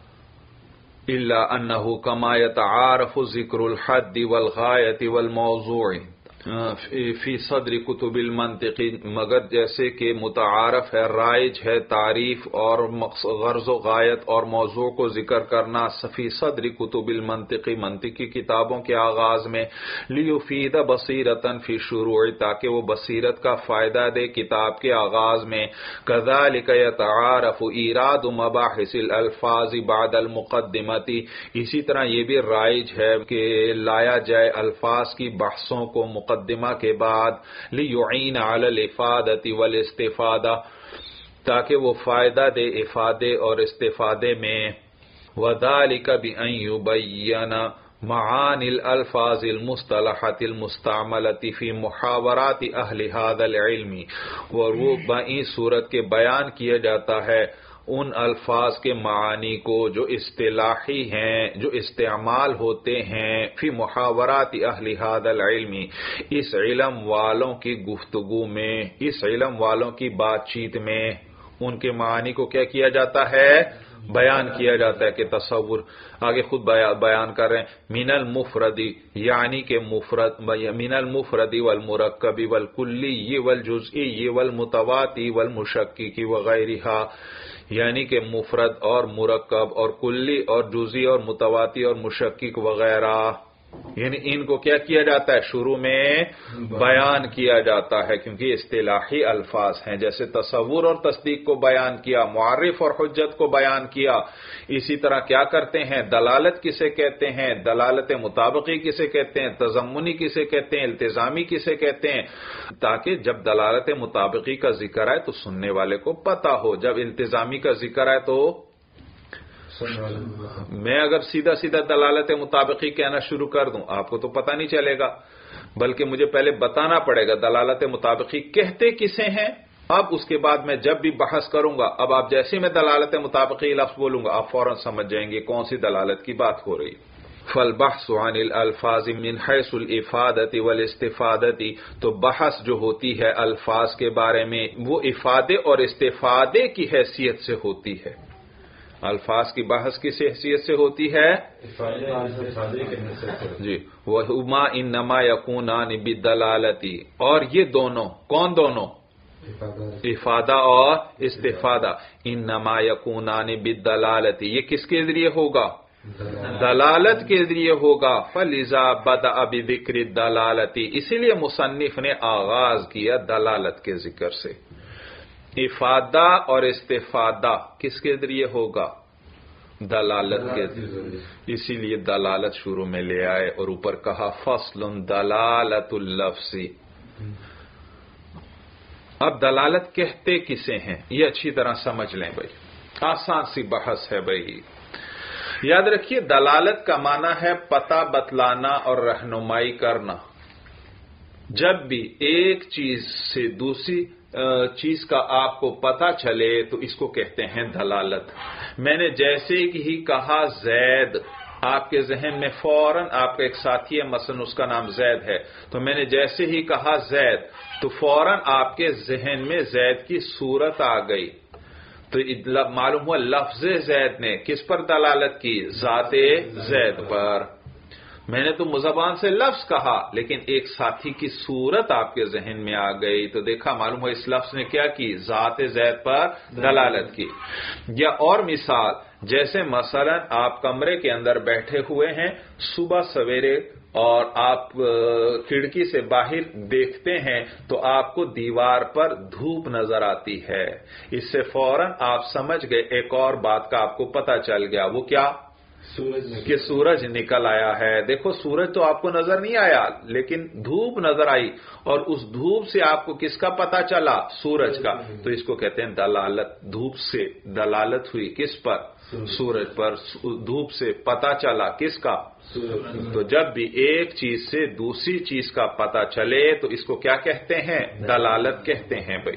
الا انه كما يتعارف ذکر الحد والغایت والموضوع فی صدر کتب المنطق، مگر جیسے کہ متعارف ہے، رائج ہے تعریف اور غرض و غایت اور موضوع کو ذکر کرنا فی صدر کتب المنطق، منطقی کتابوں کے آغاز میں، لیفید بصیرتاً فی شروع، تاکہ وہ بصیرت کا فائدہ دے کتاب کے آغاز میں۔ کذالک یتعارف ایراد مباحث الالفاظ بعد المقدمۃ، اسی طرح یہ بھی رائج ہے کہ لایا جائے الفاظ کی بحثوں کو مقدمہ کے بعد، لیعین علی الافادۃ والاستفادہ، تاکہ وہ فائدہ دے افادے اور استفادے میں۔ وذالک بأن یبین معانی الالفاظ المصطلحۃ المستعملۃ فی محاورات اہل ھذا العلم، اور وہ بائیں صورت کے بیان کیا جاتا ہے ان الفاظ کے معانی کو جو اصطلاحی ہیں، جو استعمال ہوتے ہیں فی محاورات اہل ھذا العلم، اس علم والوں کی گفتگو میں، اس علم والوں کی بات چیت میں، ان کے معانی کو کیا کیا جاتا ہے؟ بیان کیا جاتا ہے۔ کہ تصور آگے خود بیان کر رہے ہیں، من المفرد، یعنی کہ مفرد، من المفرد والمرکب والکلی والجزئی والمتواتی والمشکک وغیرہ، یعنی کہ مفرد اور مرکب اور کلی اور جزئی اور متواتی اور مشکک وغیرہ، یعنی ان کو کیا کیا جاتا ہے؟ شروع میں بیان کیا جاتا ہے، کیونکہ اصطلاحی الفاظ ہیں۔ جیسے تصور اور تصدیق کو بیان کیا، معرف اور حجت کو بیان کیا، اسی طرح کیا کرتے ہیں؟ دلالت کسے کہتے ہیں، دلالت مطابقی کسے کہتے ہیں، تضمنی کسے کہتے ہیں، التزامی کسے کہتے ہیں، تاکہ جب دلالت مطابقی کا ذکر آئے تو سننے والے کو پتہ ہو، جب التزامی کا ذکر آئے تو میں اگر سیدھا سیدھا دلالت مطابقی کہنا شروع کر دوں آپ کو تو پتہ نہیں چلے گا، بلکہ مجھے پہلے بتانا پڑے گا دلالت مطابقی کہتے کسے ہیں۔ اب اس کے بعد میں جب بھی بحث کروں گا، اب آپ جیسے میں دلالت مطابقی لفظ بولوں گا آپ فوراً سمجھ جائیں گے کون سی دلالت کی بات ہو رہی۔ فالبحث عن الالفاظ من حیث الافادۃ والاستفادۃ، تو بحث جو ہوتی ہے الفاظ کے بارے میں وہ افادے اور استفادے کی حیثیت سے ہوتی ہے۔ الفاظ کی بحث کس حیثیت سے ہوتی ہے؟ جی، وَهُمَا إِنَّمَا يَكُونَانِ بِالدَّلَالَةِ، اور یہ دونوں، کون دونوں؟ افادہ اور استفادہ، انما یکونان بالدلالۃ، یہ کس کے ذریعے ہوگا؟ دلالت کے ذریعے ہوگا. فلذا بدأ بذکر الدلالتی، اسی لیے مصنف نے آغاز کیا دلالت کے ذکر سے. افادہ اور استفادہ کس کے ذریعے ہوگا؟ دلالت کے ذریعے. اسی لیے دلالت شروع میں لے آئے اور اوپر کہا فصل دلالت اللفظ. اب دلالت کہتے کسے ہیں یہ اچھی طرح سمجھ لیں بھائی، آسان سی بحث ہے بھائی. یاد رکھیے دلالت کا معنی ہے پتہ بتلانا اور رہنمائی کرنا. جب بھی ایک چیز سے دوسری چیز کا آپ کو پتہ چلے تو اس کو کہتے ہیں دلالت. میں نے جیسے ہی کہا زید، آپ کے ذہن میں فوراً آپ کا ایک ساتھی ہے، مثلا اس کا نام زید ہے، تو میں نے جیسے ہی کہا زید تو فوراً آپ کے ذہن میں زید کی صورت آ گئی. تو معلوم ہوا لفظ زید نے کس پر دلالت کی؟ ذات زید پر. میں نے تو مزبان سے لفظ کہا لیکن ایک ساتھی کی صورت آپ کے ذہن میں آ گئی تو دیکھا معلوم ہوا اس لفظ نے کیا کی؟ ذات زید پر دلالت کی. یا اور مثال، جیسے مثلا آپ کمرے کے اندر بیٹھے ہوئے ہیں صبح سویرے اور آپ کھڑکی سے باہر دیکھتے ہیں تو آپ کو دیوار پر دھوپ نظر آتی ہے. اس سے فوراً آپ سمجھ گئے ایک اور بات کا آپ کو پتہ چل گیا. وہ کیا؟ کہ سورج نکل آیا ہے. دیکھو سورج تو آپ کو نظر نہیں آیا لیکن دھوپ نظر آئی، اور اس دھوپ سے آپ کو کس کا پتہ چلا؟ سورج کا. تو اس کو کہتے ہیں دلالت. دھوپ سے دلالت ہوئی کس پر؟ سورج پر. دھوپ سے پتہ چلا کس کا؟ تو جب بھی ایک چیز سے دوسری چیز کا پتہ چلے تو اس کو کیا کہتے ہیں؟ دلالت کہتے ہیں بھائی.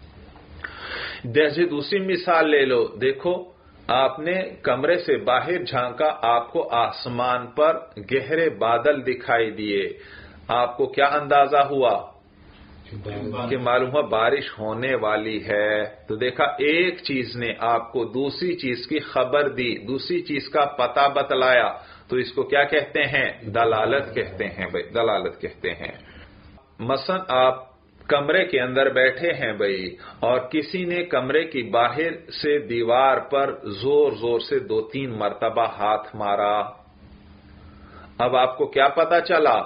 جیسے دوسری مثال لے لو، دیکھو آپ نے کمرے سے باہر جھانکا، آپ کو آسمان پر گہرے بادل دکھائی دیے. آپ کو کیا اندازہ ہوا؟ کہ معلوم ہوا بارش ہونے والی ہے. تو دیکھا ایک چیز نے آپ کو دوسری چیز کی خبر دی، دوسری چیز کا پتہ بتلایا، تو اس کو کیا کہتے ہیں؟ دلالت کہتے ہیں بھائی. دلالت کہتے ہیں. مثلا آپ کمرے کے اندر بیٹھے ہیں بھائی اور کسی نے کمرے کی باہر سے دیوار پر زور زور سے 2-3 مرتبہ ہاتھ مارا. اب آپ کو کیا پتا چلا؟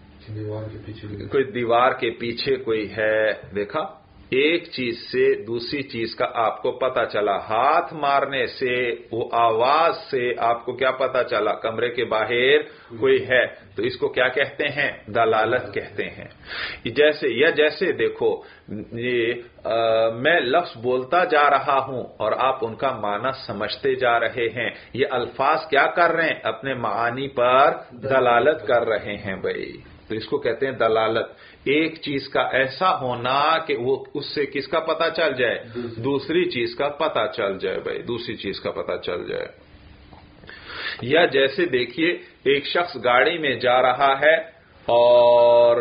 کوئی دیوار کے پیچھے کوئی ہے. دیکھا ایک چیز سے دوسری چیز کا آپ کو پتا چلا. ہاتھ مارنے سے، وہ آواز سے آپ کو کیا پتا چلا؟ کمرے کے باہر کوئی ہے. تو اس کو کیا کہتے ہیں؟ دلالت کہتے ہیں. جیسے دیکھو میں لفظ بولتا جا رہا ہوں اور آپ ان کا معنی سمجھتے جا رہے ہیں. یہ الفاظ کیا کر رہے ہیں؟ اپنے معانی پر دلالت کر رہے ہیں بھائی. تو اس کو کہتے ہیں دلالت. ایک چیز کا ایسا ہونا کہ وہ اس سے کس کا پتہ چل جائے؟ دوسری چیز کا پتہ چل جائے بھائی. دوسری چیز کا پتہ چل جائے. یا جیسے دیکھیے ایک شخص گاڑی میں جا رہا ہے اور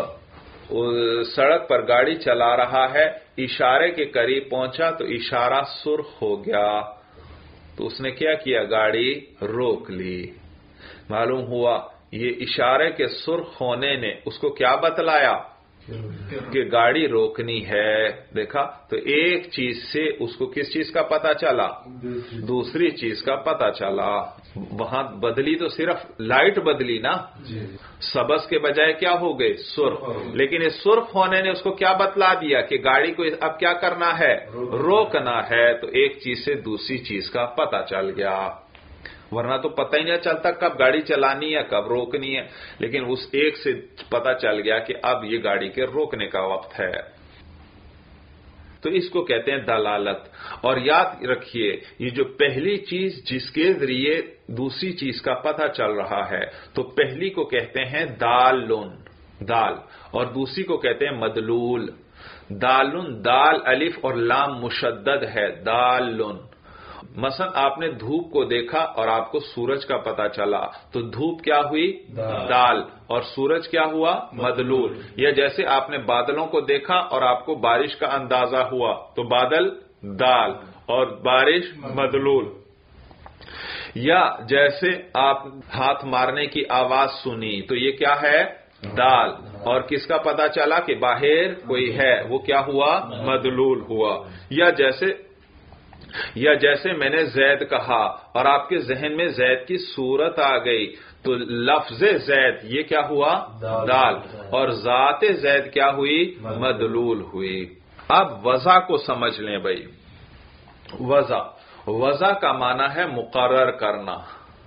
سڑک پر گاڑی چلا رہا ہے، اشارے کے قریب پہنچا تو اشارہ سرخ ہو گیا. تو اس نے کیا کیا؟ گاڑی روک لی. معلوم ہوا یہ اشارے کے سرخ ہونے نے اس کو کیا بتلایا؟ کہ گاڑی روکنی ہے. دیکھا تو ایک چیز سے اس کو کس چیز کا پتہ چلا؟ دوسری چیز کا پتہ چلا. وہاں بدلی تو صرف لائٹ بدلی نا، سبز کے بجائے کیا ہو گئے؟ سرخ. لیکن اس سرخ ہونے نے اس کو کیا بتلا دیا؟ کہ گاڑی کو اب کیا کرنا ہے؟ روکنا ہے. تو ایک چیز سے دوسری چیز کا پتہ چل گیا. ورنہ تو پتہ ہی نہیں چلتا کب گاڑی چلانی ہے کب روکنی ہے. لیکن اس ایک سے پتہ چل گیا کہ اب یہ گاڑی کے روکنے کا وقت ہے. تو اس کو کہتے ہیں دلالت. اور یاد رکھیے یہ جو پہلی چیز جس کے ذریعے دوسری چیز کا پتہ چل رہا ہے تو پہلی کو کہتے ہیں دالن، دال، اور دوسری کو کہتے ہیں مدلول. دالن، دال الف اور لام مشدد ہے. دالن. مثلا آپ نے دھوپ کو دیکھا اور آپ کو سورج کا پتہ چلا تو دھوپ کیا ہوئی؟ دال. اور سورج کیا ہوا؟ مدلول. یا جیسے آپ نے بادلوں کو دیکھا اور آپ کو بارش کا اندازہ ہوا تو بادل دال اور بارش مدلول. یا جیسے آپ ہاتھ مارنے کی آواز سنی تو یہ کیا ہے؟ دال. اور کس کا پتہ چلا کہ باہر کوئی ہے؟ وہ کیا ہوا؟ مدلول ہوا. یا جیسے یا جیسے میں نے زید کہا اور آپ کے ذہن میں زید کی صورت آ گئی تو لفظ زید یہ کیا ہوا؟ دال، اور ذات زید کیا ہوئی؟ مدلول ہوئی۔ اب وضع کو سمجھ لیں بھائی۔ وضع کا معنی ہے مقرر کرنا،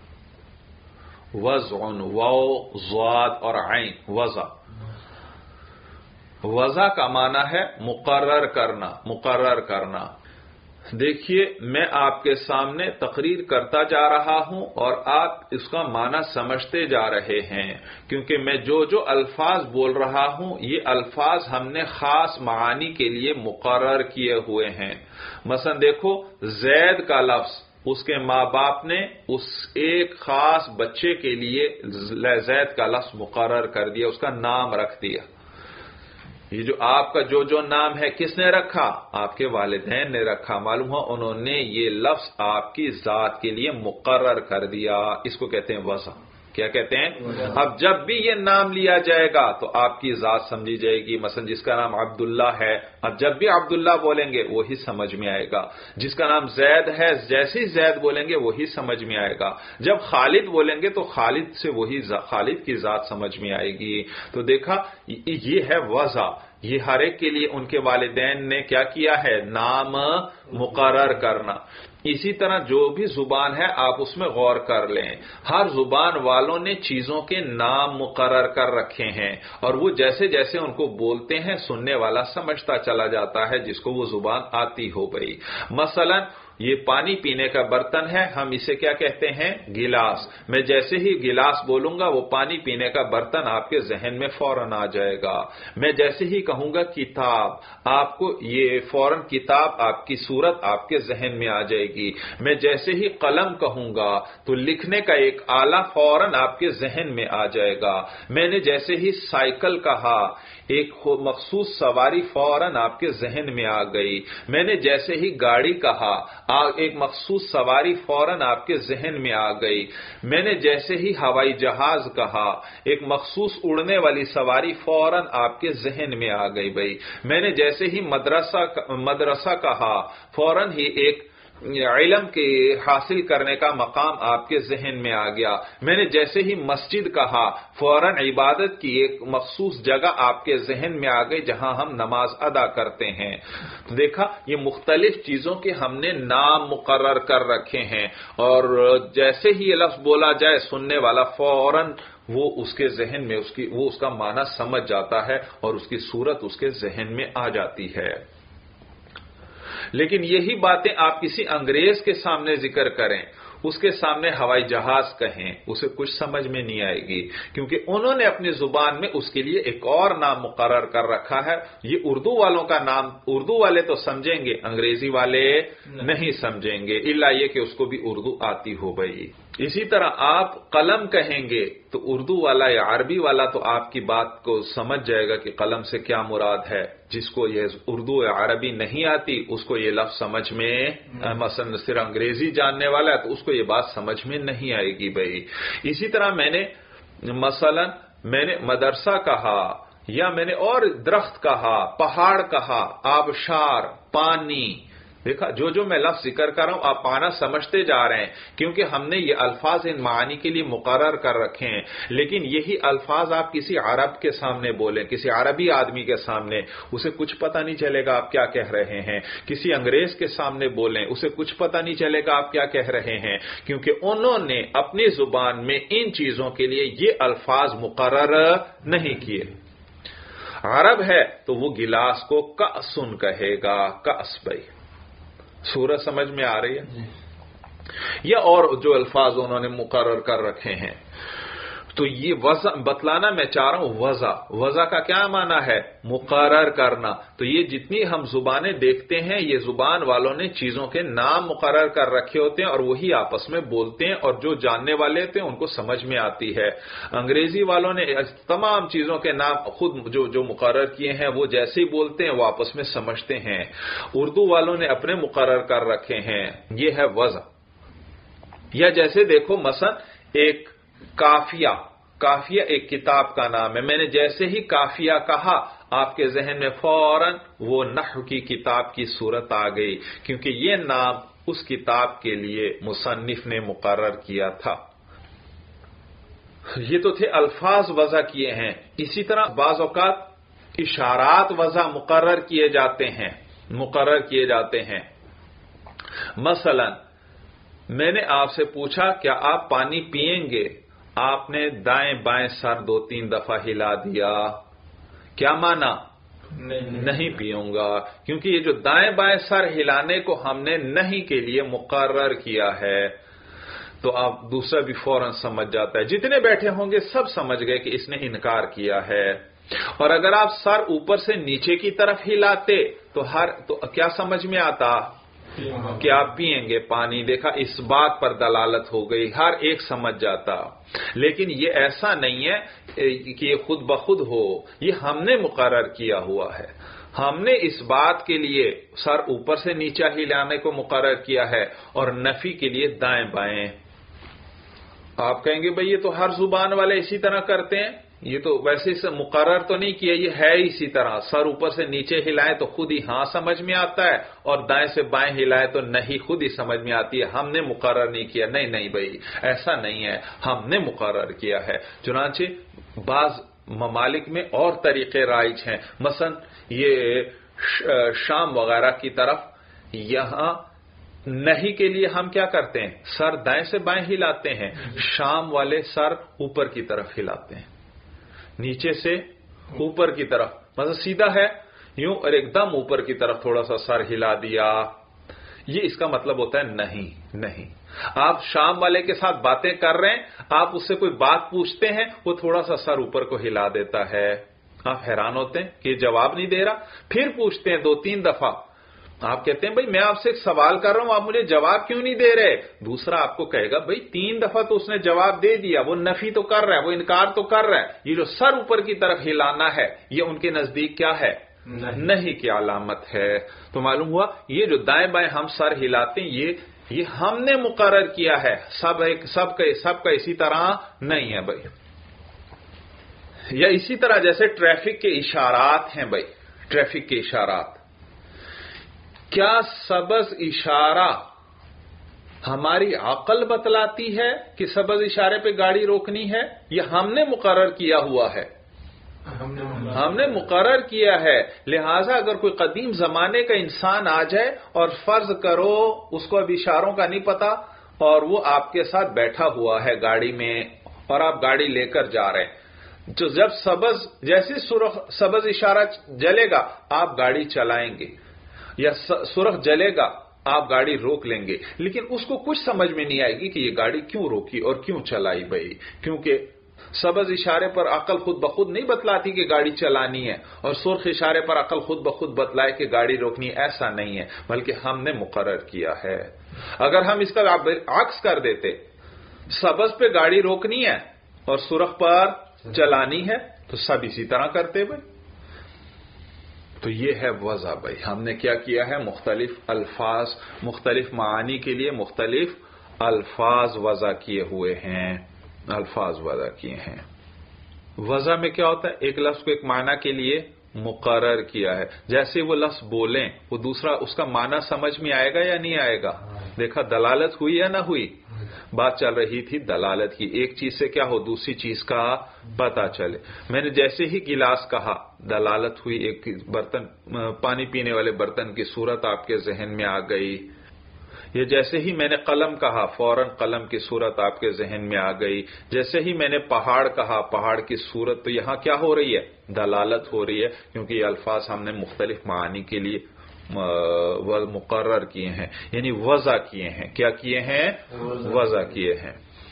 وضع، واو ضاد اور عین، وضع کا معنی ہے مقرر کرنا۔ دیکھیے میں آپ کے سامنے تقریر کرتا جا رہا ہوں اور آپ اس کا معنی سمجھتے جا رہے ہیں، کیونکہ میں جو الفاظ بول رہا ہوں یہ الفاظ ہم نے خاص معانی کے لیے مقرر کیے ہوئے ہیں۔ مثلا دیکھو زید کا لفظ اس کے ماں باپ نے اس ایک خاص بچے کے لیے زید کا لفظ مقرر کر دیا، اس کا نام رکھ دیا۔ یہ جو آپ کا جو نام ہے کس نے رکھا؟ آپ کے والدین نے رکھا۔ معلوم ہو انہوں نے یہ لفظ آپ کی ذات کے لیے مقرر کر دیا، اس کو کہتے ہیں وضع۔ کیا کہتے ہیں؟ اب جب بھی یہ نام لیا جائے گا تو آپ کی ذات سمجھی جائے گی۔ مثلا جس کا نام عبداللہ ہے، اب جب بھی عبداللہ بولیں گے وہی سمجھ میں آئے گا۔ جس کا نام زید ہے، جیسے ہی زید بولیں گے وہی سمجھ میں آئے گا۔ جب خالد بولیں گے تو خالد سے وہی خالد کی ذات سمجھ میں آئے گی۔ تو دیکھا یہ ہے وضع، یہ ہر ایک کے لیے ان کے والدین نے کیا کیا ہے؟ نام مقرر کرنا۔ اسی طرح جو بھی زبان ہے آپ اس میں غور کر لیں، ہر زبان والوں نے چیزوں کے نام مقرر کر رکھے ہیں، اور وہ جیسے جیسے ان کو بولتے ہیں سننے والا سمجھتا چلا جاتا ہے جس کو وہ زبان آتی ہو گئی۔ مثلا یہ پانی پینے کا برتن ہے، ہم اسے کیا کہتے ہیں؟ گلاس۔ میں جیسے ہی گلاس بولوں گا وہ پانی پینے کا برتن آپ کے ذہن میں فوراً آ جائے گا۔ میں جیسے ہی کہوں گا کتاب، آپ کو یہ فوراً کتاب آپ کی صورت آپ کے ذہن میں آ جائے گی۔ میں جیسے ہی قلم کہوں گا تو لکھنے کا ایک آلہ فوراً آپ کے ذہن میں آ جائے گا۔ میں نے جیسے ہی سائیکل کہا ایک مخصوص سواری فوراً آپ کے ذہن میں آ گئی۔ میں نے جیسے ہی گاڑی کہا ایک مخصوص سواری فوراً آپ کے ذہن میں آ گئی۔ میں نے جیسے ہی ہوائی جہاز کہا ایک مخصوص اڑنے والی سواری فوراً آپ کے ذہن میں آ گئی بھائی۔ میں نے جیسے ہی مدرسہ کہا فوراً ہی ایک علم کے حاصل کرنے کا مقام آپ کے ذہن میں آ گیا۔ میں نے جیسے ہی مسجد کہا فوراً عبادت کی ایک مخصوص جگہ آپ کے ذہن میں آ گئی جہاں ہم نماز ادا کرتے ہیں۔ تو دیکھا یہ مختلف چیزوں کے ہم نے نام مقرر کر رکھے ہیں، اور جیسے ہی یہ لفظ بولا جائے سننے والا فوراً وہ اس کے ذہن میں وہ اس کا معنی سمجھ جاتا ہے اور اس کی صورت اس کے ذہن میں آ جاتی ہے۔ لیکن یہی باتیں آپ کسی انگریز کے سامنے ذکر کریں، اس کے سامنے ہوائی جہاز کہیں، اسے کچھ سمجھ میں نہیں آئے گی، کیونکہ انہوں نے اپنی زبان میں اس کے لیے ایک اور نام مقرر کر رکھا ہے۔ یہ اردو والوں کا نام، اردو والے تو سمجھیں گے، انگریزی والے نہیں سمجھیں گے، الا یہ کہ اس کو بھی اردو آتی ہو بھائی۔ اسی طرح آپ قلم کہیں گے تو اردو والا یا عربی والا تو آپ کی بات کو سمجھ جائے گا کہ قلم سے کیا مراد ہے۔ جس کو یہ اردو یا عربی نہیں آتی اس کو یہ لفظ سمجھ میں، مثلا صرف انگریزی جاننے والا ہے تو اس کو یہ بات سمجھ میں نہیں آئے گی بھائی۔ اسی طرح میں نے مدرسہ کہا، یا میں نے اور درخت کہا، پہاڑ کہا، آبشار، پانی، دیکھا جو میں لفظ ذکر کر رہا ہوں آپ معنی سمجھتے جا رہے ہیں، کیونکہ ہم نے یہ الفاظ ان معانی کے لیے مقرر کر رکھے ہیں۔ لیکن یہی الفاظ آپ کسی عرب کے سامنے بولیں، کسی عربی آدمی کے سامنے، اسے کچھ پتہ نہیں چلے گا آپ کیا کہہ رہے ہیں۔ کسی انگریز کے سامنے بولیں، اسے کچھ پتہ نہیں چلے گا آپ کیا کہہ رہے ہیں، کیونکہ انہوں نے اپنی زبان میں ان چیزوں کے لیے یہ الفاظ مقرر نہیں کیے۔ عرب ہے تو وہ گلاس کو کأسن کہے گا، کأس بھائی۔ سورج سمجھ میں آ رہی ہے؟ یا اور جو الفاظ انہوں نے مقرر کر رکھے ہیں۔ تو یہ وضع بتلانا میں چاہ رہا ہوں، وضع کا کیا معنی ہے؟ مقرر کرنا۔ تو یہ جتنی ہم زبانیں دیکھتے ہیں یہ زبان والوں نے چیزوں کے نام مقرر کر رکھے ہوتے ہیں اور وہی آپس میں بولتے ہیں، اور جو جاننے والے ہوتے ہیں ان کو سمجھ میں آتی ہے۔ انگریزی والوں نے تمام چیزوں کے نام خود جو مقرر کیے ہیں وہ جیسے ہی بولتے ہیں وہ آپس میں سمجھتے ہیں۔ اردو والوں نے اپنے مقرر کر رکھے ہیں، یہ ہے وضع۔ یا جیسے دیکھو مثلا ایک کافیہ ایک کتاب کا نام ہے، میں نے جیسے ہی کافیہ کہا آپ کے ذہن میں فوراً وہ نحو کی کتاب کی صورت آ گئی، کیونکہ یہ نام اس کتاب کے لیے مصنف نے مقرر کیا تھا۔ یہ تو تھے الفاظ وضع کیے ہیں۔ اسی طرح بعض اوقات اشارات وضع مقرر کیے جاتے ہیں۔ مثلا میں نے آپ سے پوچھا کیا آپ پانی پیئیں گے؟ آپ نے دائیں بائیں سر 2-3 دفعہ ہلا دیا، کیا مانا؟ نہیں پیوں گا، کیونکہ یہ جو دائیں بائیں سر ہلانے کو ہم نے نہیں کے لیے مقرر کیا ہے۔ تو آپ دوسرا بھی فوراً سمجھ جاتا ہے، جتنے بیٹھے ہوں گے سب سمجھ گئے کہ اس نے انکار کیا ہے۔ اور اگر آپ سر اوپر سے نیچے کی طرف ہلاتے تو کیا سمجھ میں آتا کہ آپ پیئیں گے پانی؟ دیکھا، اس بات پر دلالت ہو گئی، ہر ایک سمجھ جاتا۔ لیکن یہ ایسا نہیں ہے کہ یہ خود بخود ہو، یہ ہم نے مقرر کیا ہوا ہے۔ ہم نے اس بات کے لیے سر اوپر سے نیچے ہلانے کو مقرر کیا ہے اور نفی کے لیے دائیں بائیں۔ آپ کہیں گے بھئی یہ تو ہر زبان والے اسی طرح کرتے ہیں، یہ تو ویسے سے مقرر تو نہیں کیا، یہ ہے اسی طرح۔ سر اوپر سے نیچے ہلائے تو خود ہی ہاں سمجھ میں آتا ہے، اور دائیں سے بائیں ہلائے تو نہیں خود ہی سمجھ میں آتی ہے، ہم نے مقرر نہیں کیا۔ نہیں بھئی ایسا نہیں ہے، ہم نے مقرر کیا ہے۔ چنانچہ بعض ممالک میں اور طریقے رائج ہیں، مثلا یہ شام وغیرہ کی طرف، یہاں نہیں کے لیے ہم کیا کرتے ہیں؟ سر دائیں سے بائیں ہلاتے ہیں، شام والے سر اوپر کی طرف ہلاتے ہیں، نیچے سے اوپر کی طرف، مطلب سیدھا ہے یوں، اور ایک دم اوپر کی طرف تھوڑا سا سر ہلا دیا، یہ اس کا مطلب ہوتا ہے نہیں۔ آپ شام والے کے ساتھ باتیں کر رہے ہیں، آپ اس سے کوئی بات پوچھتے ہیں، وہ تھوڑا سا سر اوپر کو ہلا دیتا ہے، آپ حیران ہوتے ہیں کہ یہ جواب نہیں دے رہا، پھر پوچھتے ہیں 2-3 دفعہ، آپ کہتے ہیں بھئی میں آپ سے ایک سوال کر رہا ہوں، آپ مجھے جواب کیوں نہیں دے رہے؟ دوسرا آپ کو کہے گا بھئی 3 دفعہ تو اس نے جواب دے دیا، وہ نفی تو کر رہا ہے، وہ انکار تو کر رہا ہے، یہ جو سر اوپر کی طرف ہلانا ہے یہ ان کے نزدیک کیا ہے؟ نہیں کی علامت ہے۔ تو معلوم ہوا یہ جو دائیں بائیں ہم سر ہلاتے ہیں یہ ہم نے مقرر کیا ہے، سب کا اسی طرح نہیں ہے بھائی۔ یا اسی طرح جیسے ٹریفک کے اشارات ہیں بھائی، ٹریفک کے اشارات، کیا سبز اشارہ ہماری عقل بتلاتی ہے کہ سبز اشارے پہ گاڑی روکنی ہے، یا ہم نے مقرر کیا ہوا ہے؟ ہم نے مقرر کیا ہے۔ لہذا اگر کوئی قدیم زمانے کا انسان آ جائے اور فرض کرو اس کو اب اشاروں کا نہیں پتا، اور وہ آپ کے ساتھ بیٹھا ہوا ہے گاڑی میں اور آپ گاڑی لے کر جا رہے ہیں، جو جب جیسے سبز اشارہ جلے گا آپ گاڑی چلائیں گے، یا سرخ جلے گا آپ گاڑی روک لیں گے، لیکن اس کو کچھ سمجھ میں نہیں آئے گی کہ یہ گاڑی کیوں روکی اور کیوں چلائی بھائی، کیونکہ سبز اشارے پر عقل خود بخود نہیں بتلاتی کہ گاڑی چلانی ہے، اور سرخ اشارے پر عقل خود بخود بتلائے کہ گاڑی روکنی، ایسا نہیں ہے، بلکہ ہم نے مقرر کیا ہے۔ اگر ہم اس کا عکس کر دیتے، سبز پہ گاڑی روکنی ہے اور سرخ پر چلانی ہے، تو سب اسی طرح کرتے بھائی۔ تو یہ ہے وضع بھائی، ہم نے کیا کیا ہے؟ مختلف الفاظ، مختلف معانی کے لیے مختلف الفاظ وضع کیے ہوئے ہیں، الفاظ وضع کیے ہیں۔ وضع میں کیا ہوتا ہے؟ ایک لفظ کو ایک معنی کے لیے مقرر کیا ہے، جیسے وہ لفظ بولیں وہ دوسرا اس کا معنی سمجھ میں آئے گا یا نہیں آئے گا؟ دیکھا دلالت ہوئی یا نہ ہوئی؟ بات چل رہی تھی دلالت کی، ایک چیز سے کیا ہو دوسری چیز کا پتہ چلے۔ میں نے جیسے ہی گلاس کہا دلالت ہوئی، ایک برتن، پانی پینے والے برتن کی صورت آپ کے ذہن میں آ گئی۔ یہ جیسے ہی میں نے قلم کہا فوراً قلم کی صورت آپ کے ذہن میں آ گئی۔ جیسے ہی میں نے پہاڑ کہا پہاڑ کی صورت، تو یہاں کیا ہو رہی ہے؟ دلالت ہو رہی ہے، کیونکہ یہ الفاظ ہم نے مختلف معانی کے لیے مقرر کیے ہیں، یعنی وضع کیے ہیں۔ کیا کیے ہیں؟ وضع کیے ہیں۔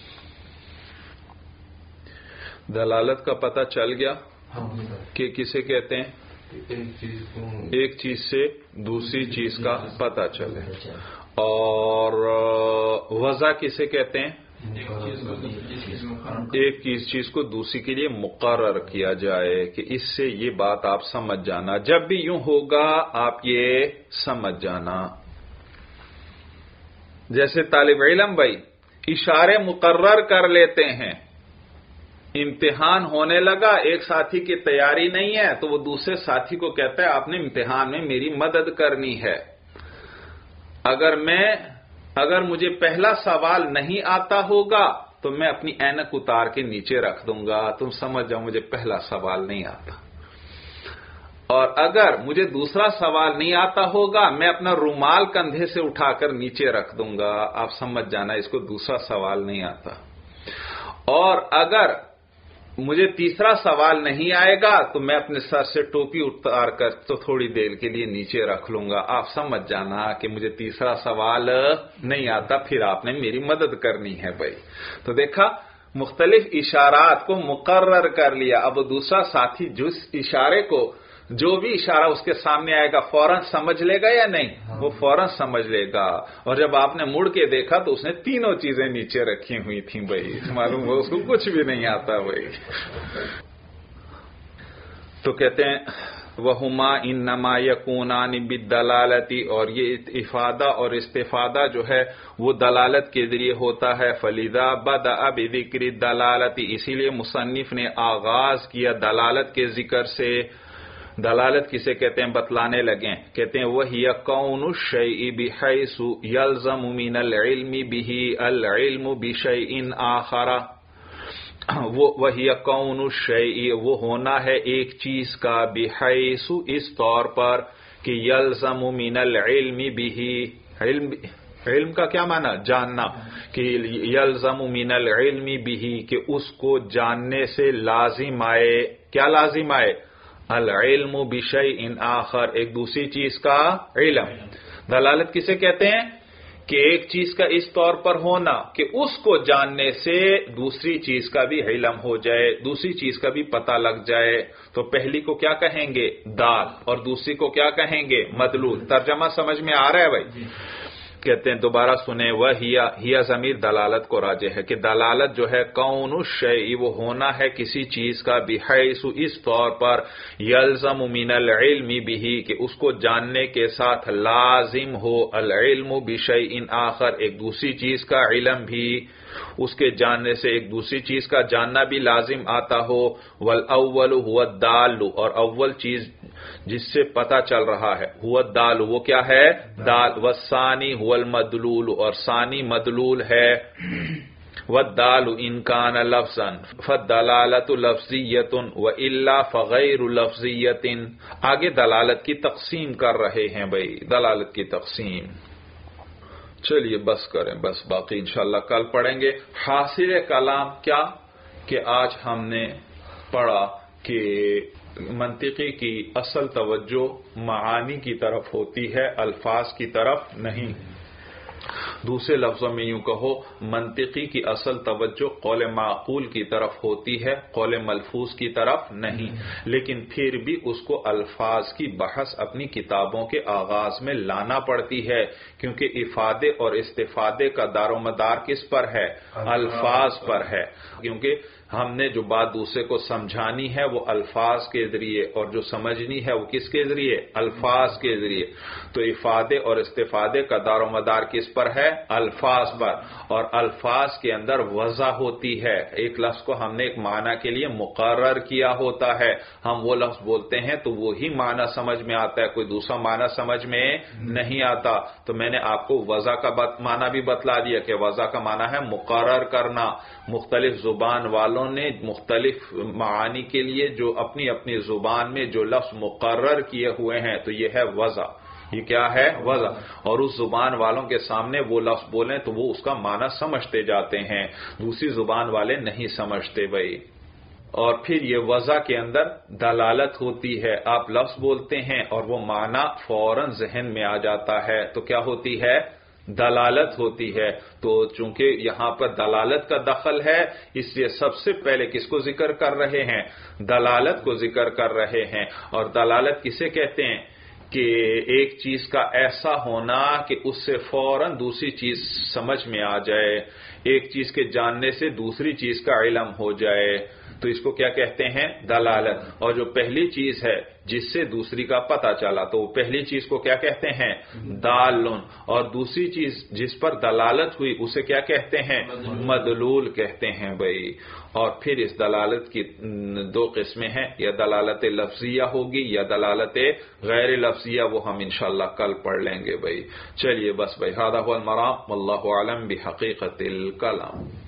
دلالت کا پتہ چل گیا کہ کسے کہتے ہیں؟ ایک چیز سے دوسری چیز کا پتہ چلے۔ اور وضع کسے کہتے ہیں؟ ایک چیز کو دوسری کے لیے مقرر کیا جائے کہ اس سے یہ بات آپ سمجھ جانا، جب بھی یوں ہوگا آپ یہ سمجھ جانا۔ جیسے طالب علم بھائی اشارے مقرر کر لیتے ہیں، امتحان ہونے لگا، ایک ساتھی کی تیاری نہیں ہے تو وہ دوسرے ساتھی کو کہتا ہے آپ نے امتحان میں میری مدد کرنی ہے۔ اگر میں اگر مجھے پہلا سوال نہیں آتا ہوگا تو میں اپنی اینک اتار کے نیچے رکھ دوں گا، تم سمجھ جاؤ مجھے پہلا سوال نہیں آتا۔ اور اگر مجھے دوسرا سوال نہیں آتا ہوگا میں اپنا رومال کندھے سے اٹھا کر نیچے رکھ دوں گا، آپ سمجھ جانا اس کو دوسرا سوال نہیں آتا۔ اور اگر مجھے تیسرا سوال نہیں آئے گا تو میں اپنے سر سے ٹوپی اتار کر تو تھوڑی دیر کے لیے نیچے رکھ لوں گا، آپ سمجھ جانا کہ مجھے تیسرا سوال نہیں آتا، پھر آپ نے میری مدد کرنی ہے بھائی۔ تو دیکھا مختلف اشارات کو مقرر کر لیا، اب دوسرا ساتھی جس اشارے کو جو بھی اشارہ اس کے سامنے آئے گا فوراً سمجھ لے گا یا نہیں؟ وہ فوراً سمجھ لے گا۔ اور جب آپ نے مڑ کے دیکھا تو اس نے تینوں چیزیں نیچے رکھی ہوئی تھیں بھائی، معلوم ہوا اس کو کچھ بھی نہیں آتا بھائی۔ تو کہتے ہیں وَهُمَا إِنَّمَا يَكُونَانِ بِالدَّلَالَةِ، اور یہ افادہ اور استفادہ جو ہے وہ دلالت کے ذریعے ہوتا ہے۔ فَلِذَا بَدَأَ بِذِكْرِ الدَّلَالَةِ، اسی لیے مصنف نے آغاز کیا دلالت کے ذکر سے۔ دلالت کسے کہتے ہیں بتلانے لگیں، کہتے ہیں وَهِيَ كَوْنُ الشَّيْءِ بِحَيْثُ يَلْزَمُ مِنَ الْعِلْمِ بِهِ الْعِلْمُ بِشَيْءٍ آخَرَ۔ وَهِيَ كَوْنُ الشَّيْءِ، وہ ہونا ہے ایک چیز کا، بِحَيْثُ اس طور پر کہ يَلْزَمُ مِنَ الْعِلْمِ بِهِ، علم کا کیا معنی؟ جاننا، کہ يَلْزَمُ مِنَ الْعِلْمِ بِهِ کہ اس کو جاننے سے لازم آئے، کیا لازم آئے؟ العلم بشیء آخر، ایک دوسری چیز کا علم۔ دلالت کسے کہتے ہیں؟ کہ ایک چیز کا اس طور پر ہونا کہ اس کو جاننے سے دوسری چیز کا بھی علم ہو جائے، دوسری چیز کا بھی پتہ لگ جائے۔ تو پہلی کو کیا کہیں گے؟ دال، اور دوسری کو کیا کہیں گے؟ مدلول۔ ترجمہ سمجھ میں آ رہا ہے بھائی؟ کہتے ہیں دوبارہ سنیں، وَهِيَ ضمیر دلالت کو راجع ہے کہ دلالت جو ہے کون الشیء، وہ ہونا ہے کسی چیز کا، بحیث اس طور پر، یلزم من العلم به کہ اس کو جاننے کے ساتھ لازم ہو، العلم بشیء آخر ایک دوسری چیز کا علم بھی، اس کے جاننے سے ایک دوسری چیز کا جاننا بھی لازم آتا ہو۔ والاول هو الدال، اور اول چیز جس سے پتہ چل رہا ہے، هو الدال وہ کیا ہے؟ دال۔ والثانی هو المدلول، اور ثانی مدلول ہے۔ والدال ان کان لفظا فالدلالة لفظیة والا فغیر لفظیة۔ آگے دلالت کی تقسیم کر رہے ہیں بھائی، دلالت کی تقسیم۔ چلیے بس کریں، بس باقی انشاءاللہ کل پڑھیں گے۔ حاصل کلام کیا کہ آج ہم نے پڑھا کہ منطقی کی اصل توجہ معانی کی طرف ہوتی ہے، الفاظ کی طرف نہیں۔ دوسرے لفظوں میں یوں کہو، منطقی کی اصل توجہ قول معقول کی طرف ہوتی ہے، قول ملفوظ کی طرف نہیں، لیکن پھر بھی اس کو الفاظ کی بحث اپنی کتابوں کے آغاز میں لانا پڑتی ہے، کیونکہ افادے اور استفادے کا دار و مدار کس پر ہے؟ الفاظ پر ہے۔ کیونکہ ہم نے جو بات دوسرے کو سمجھانی ہے وہ الفاظ کے ذریعے، اور جو سمجھنی ہے وہ کس کے ذریعے؟ الفاظ کے ذریعے۔ تو افادے اور استفادے کا دار و مدار کس پر ہے؟ الفاظ پر، اور الفاظ کے اندر وضع ہوتی ہے۔ ایک لفظ کو ہم نے ایک معنی کے لیے مقرر کیا ہوتا ہے، ہم وہ لفظ بولتے ہیں تو وہی معنی سمجھ میں آتا ہے، کوئی دوسرا معنی سمجھ میں نہیں آتا۔ تو میں نے آپ کو وضع کا معنی بھی بتلا دیا کہ وضع کا معنی ہے مقرر کرنا۔ مختلف زبان والوں نے مختلف معانی کے لیے جو اپنی اپنی زبان میں جو لفظ مقرر کیے ہوئے ہیں تو یہ ہے وضع۔ یہ کیا ہے؟ وضع۔ اور اس زبان والوں کے سامنے وہ لفظ بولیں تو وہ اس کا معنی سمجھتے جاتے ہیں، دوسری زبان والے نہیں سمجھتے بھائی۔ اور پھر یہ وضع کے اندر دلالت ہوتی ہے، آپ لفظ بولتے ہیں اور وہ معنی فوراً ذہن میں آ جاتا ہے، تو کیا ہوتی ہے؟ دلالت ہوتی ہے۔ تو چونکہ یہاں پر دلالت کا دخل ہے، اس لیے سب سے پہلے کس کو ذکر کر رہے ہیں؟ دلالت کو ذکر کر رہے ہیں۔ اور دلالت کسے کہتے ہیں؟ کہ ایک چیز کا ایسا ہونا کہ اس سے فوراً دوسری چیز سمجھ میں آ جائے، ایک چیز کے جاننے سے دوسری چیز کا علم ہو جائے۔ تو اس کو کیا کہتے ہیں؟ دلالت. اور جو پہلی چیز ہے جس سے دوسری کا پتہ چلا تو وہ پہلی چیز کو کیا کہتے ہیں؟ دالن. اور دوسری چیز جس پر دلالت ہوئی اسے کیا کہتے ہیں؟ مدلول کہتے ہیں بھائی. اور پھر اس دلالت کی دو قسمیں ہیں، یا دلالت لفظیہ ہوگی یا دلالت غیر لفظیہ، وہ ہم انشاءاللہ کل پڑھ لیں گے بھائی. چلیے بس بھائی، ھذا ھو المرام واللہ اعلم بحقیقت الکلام.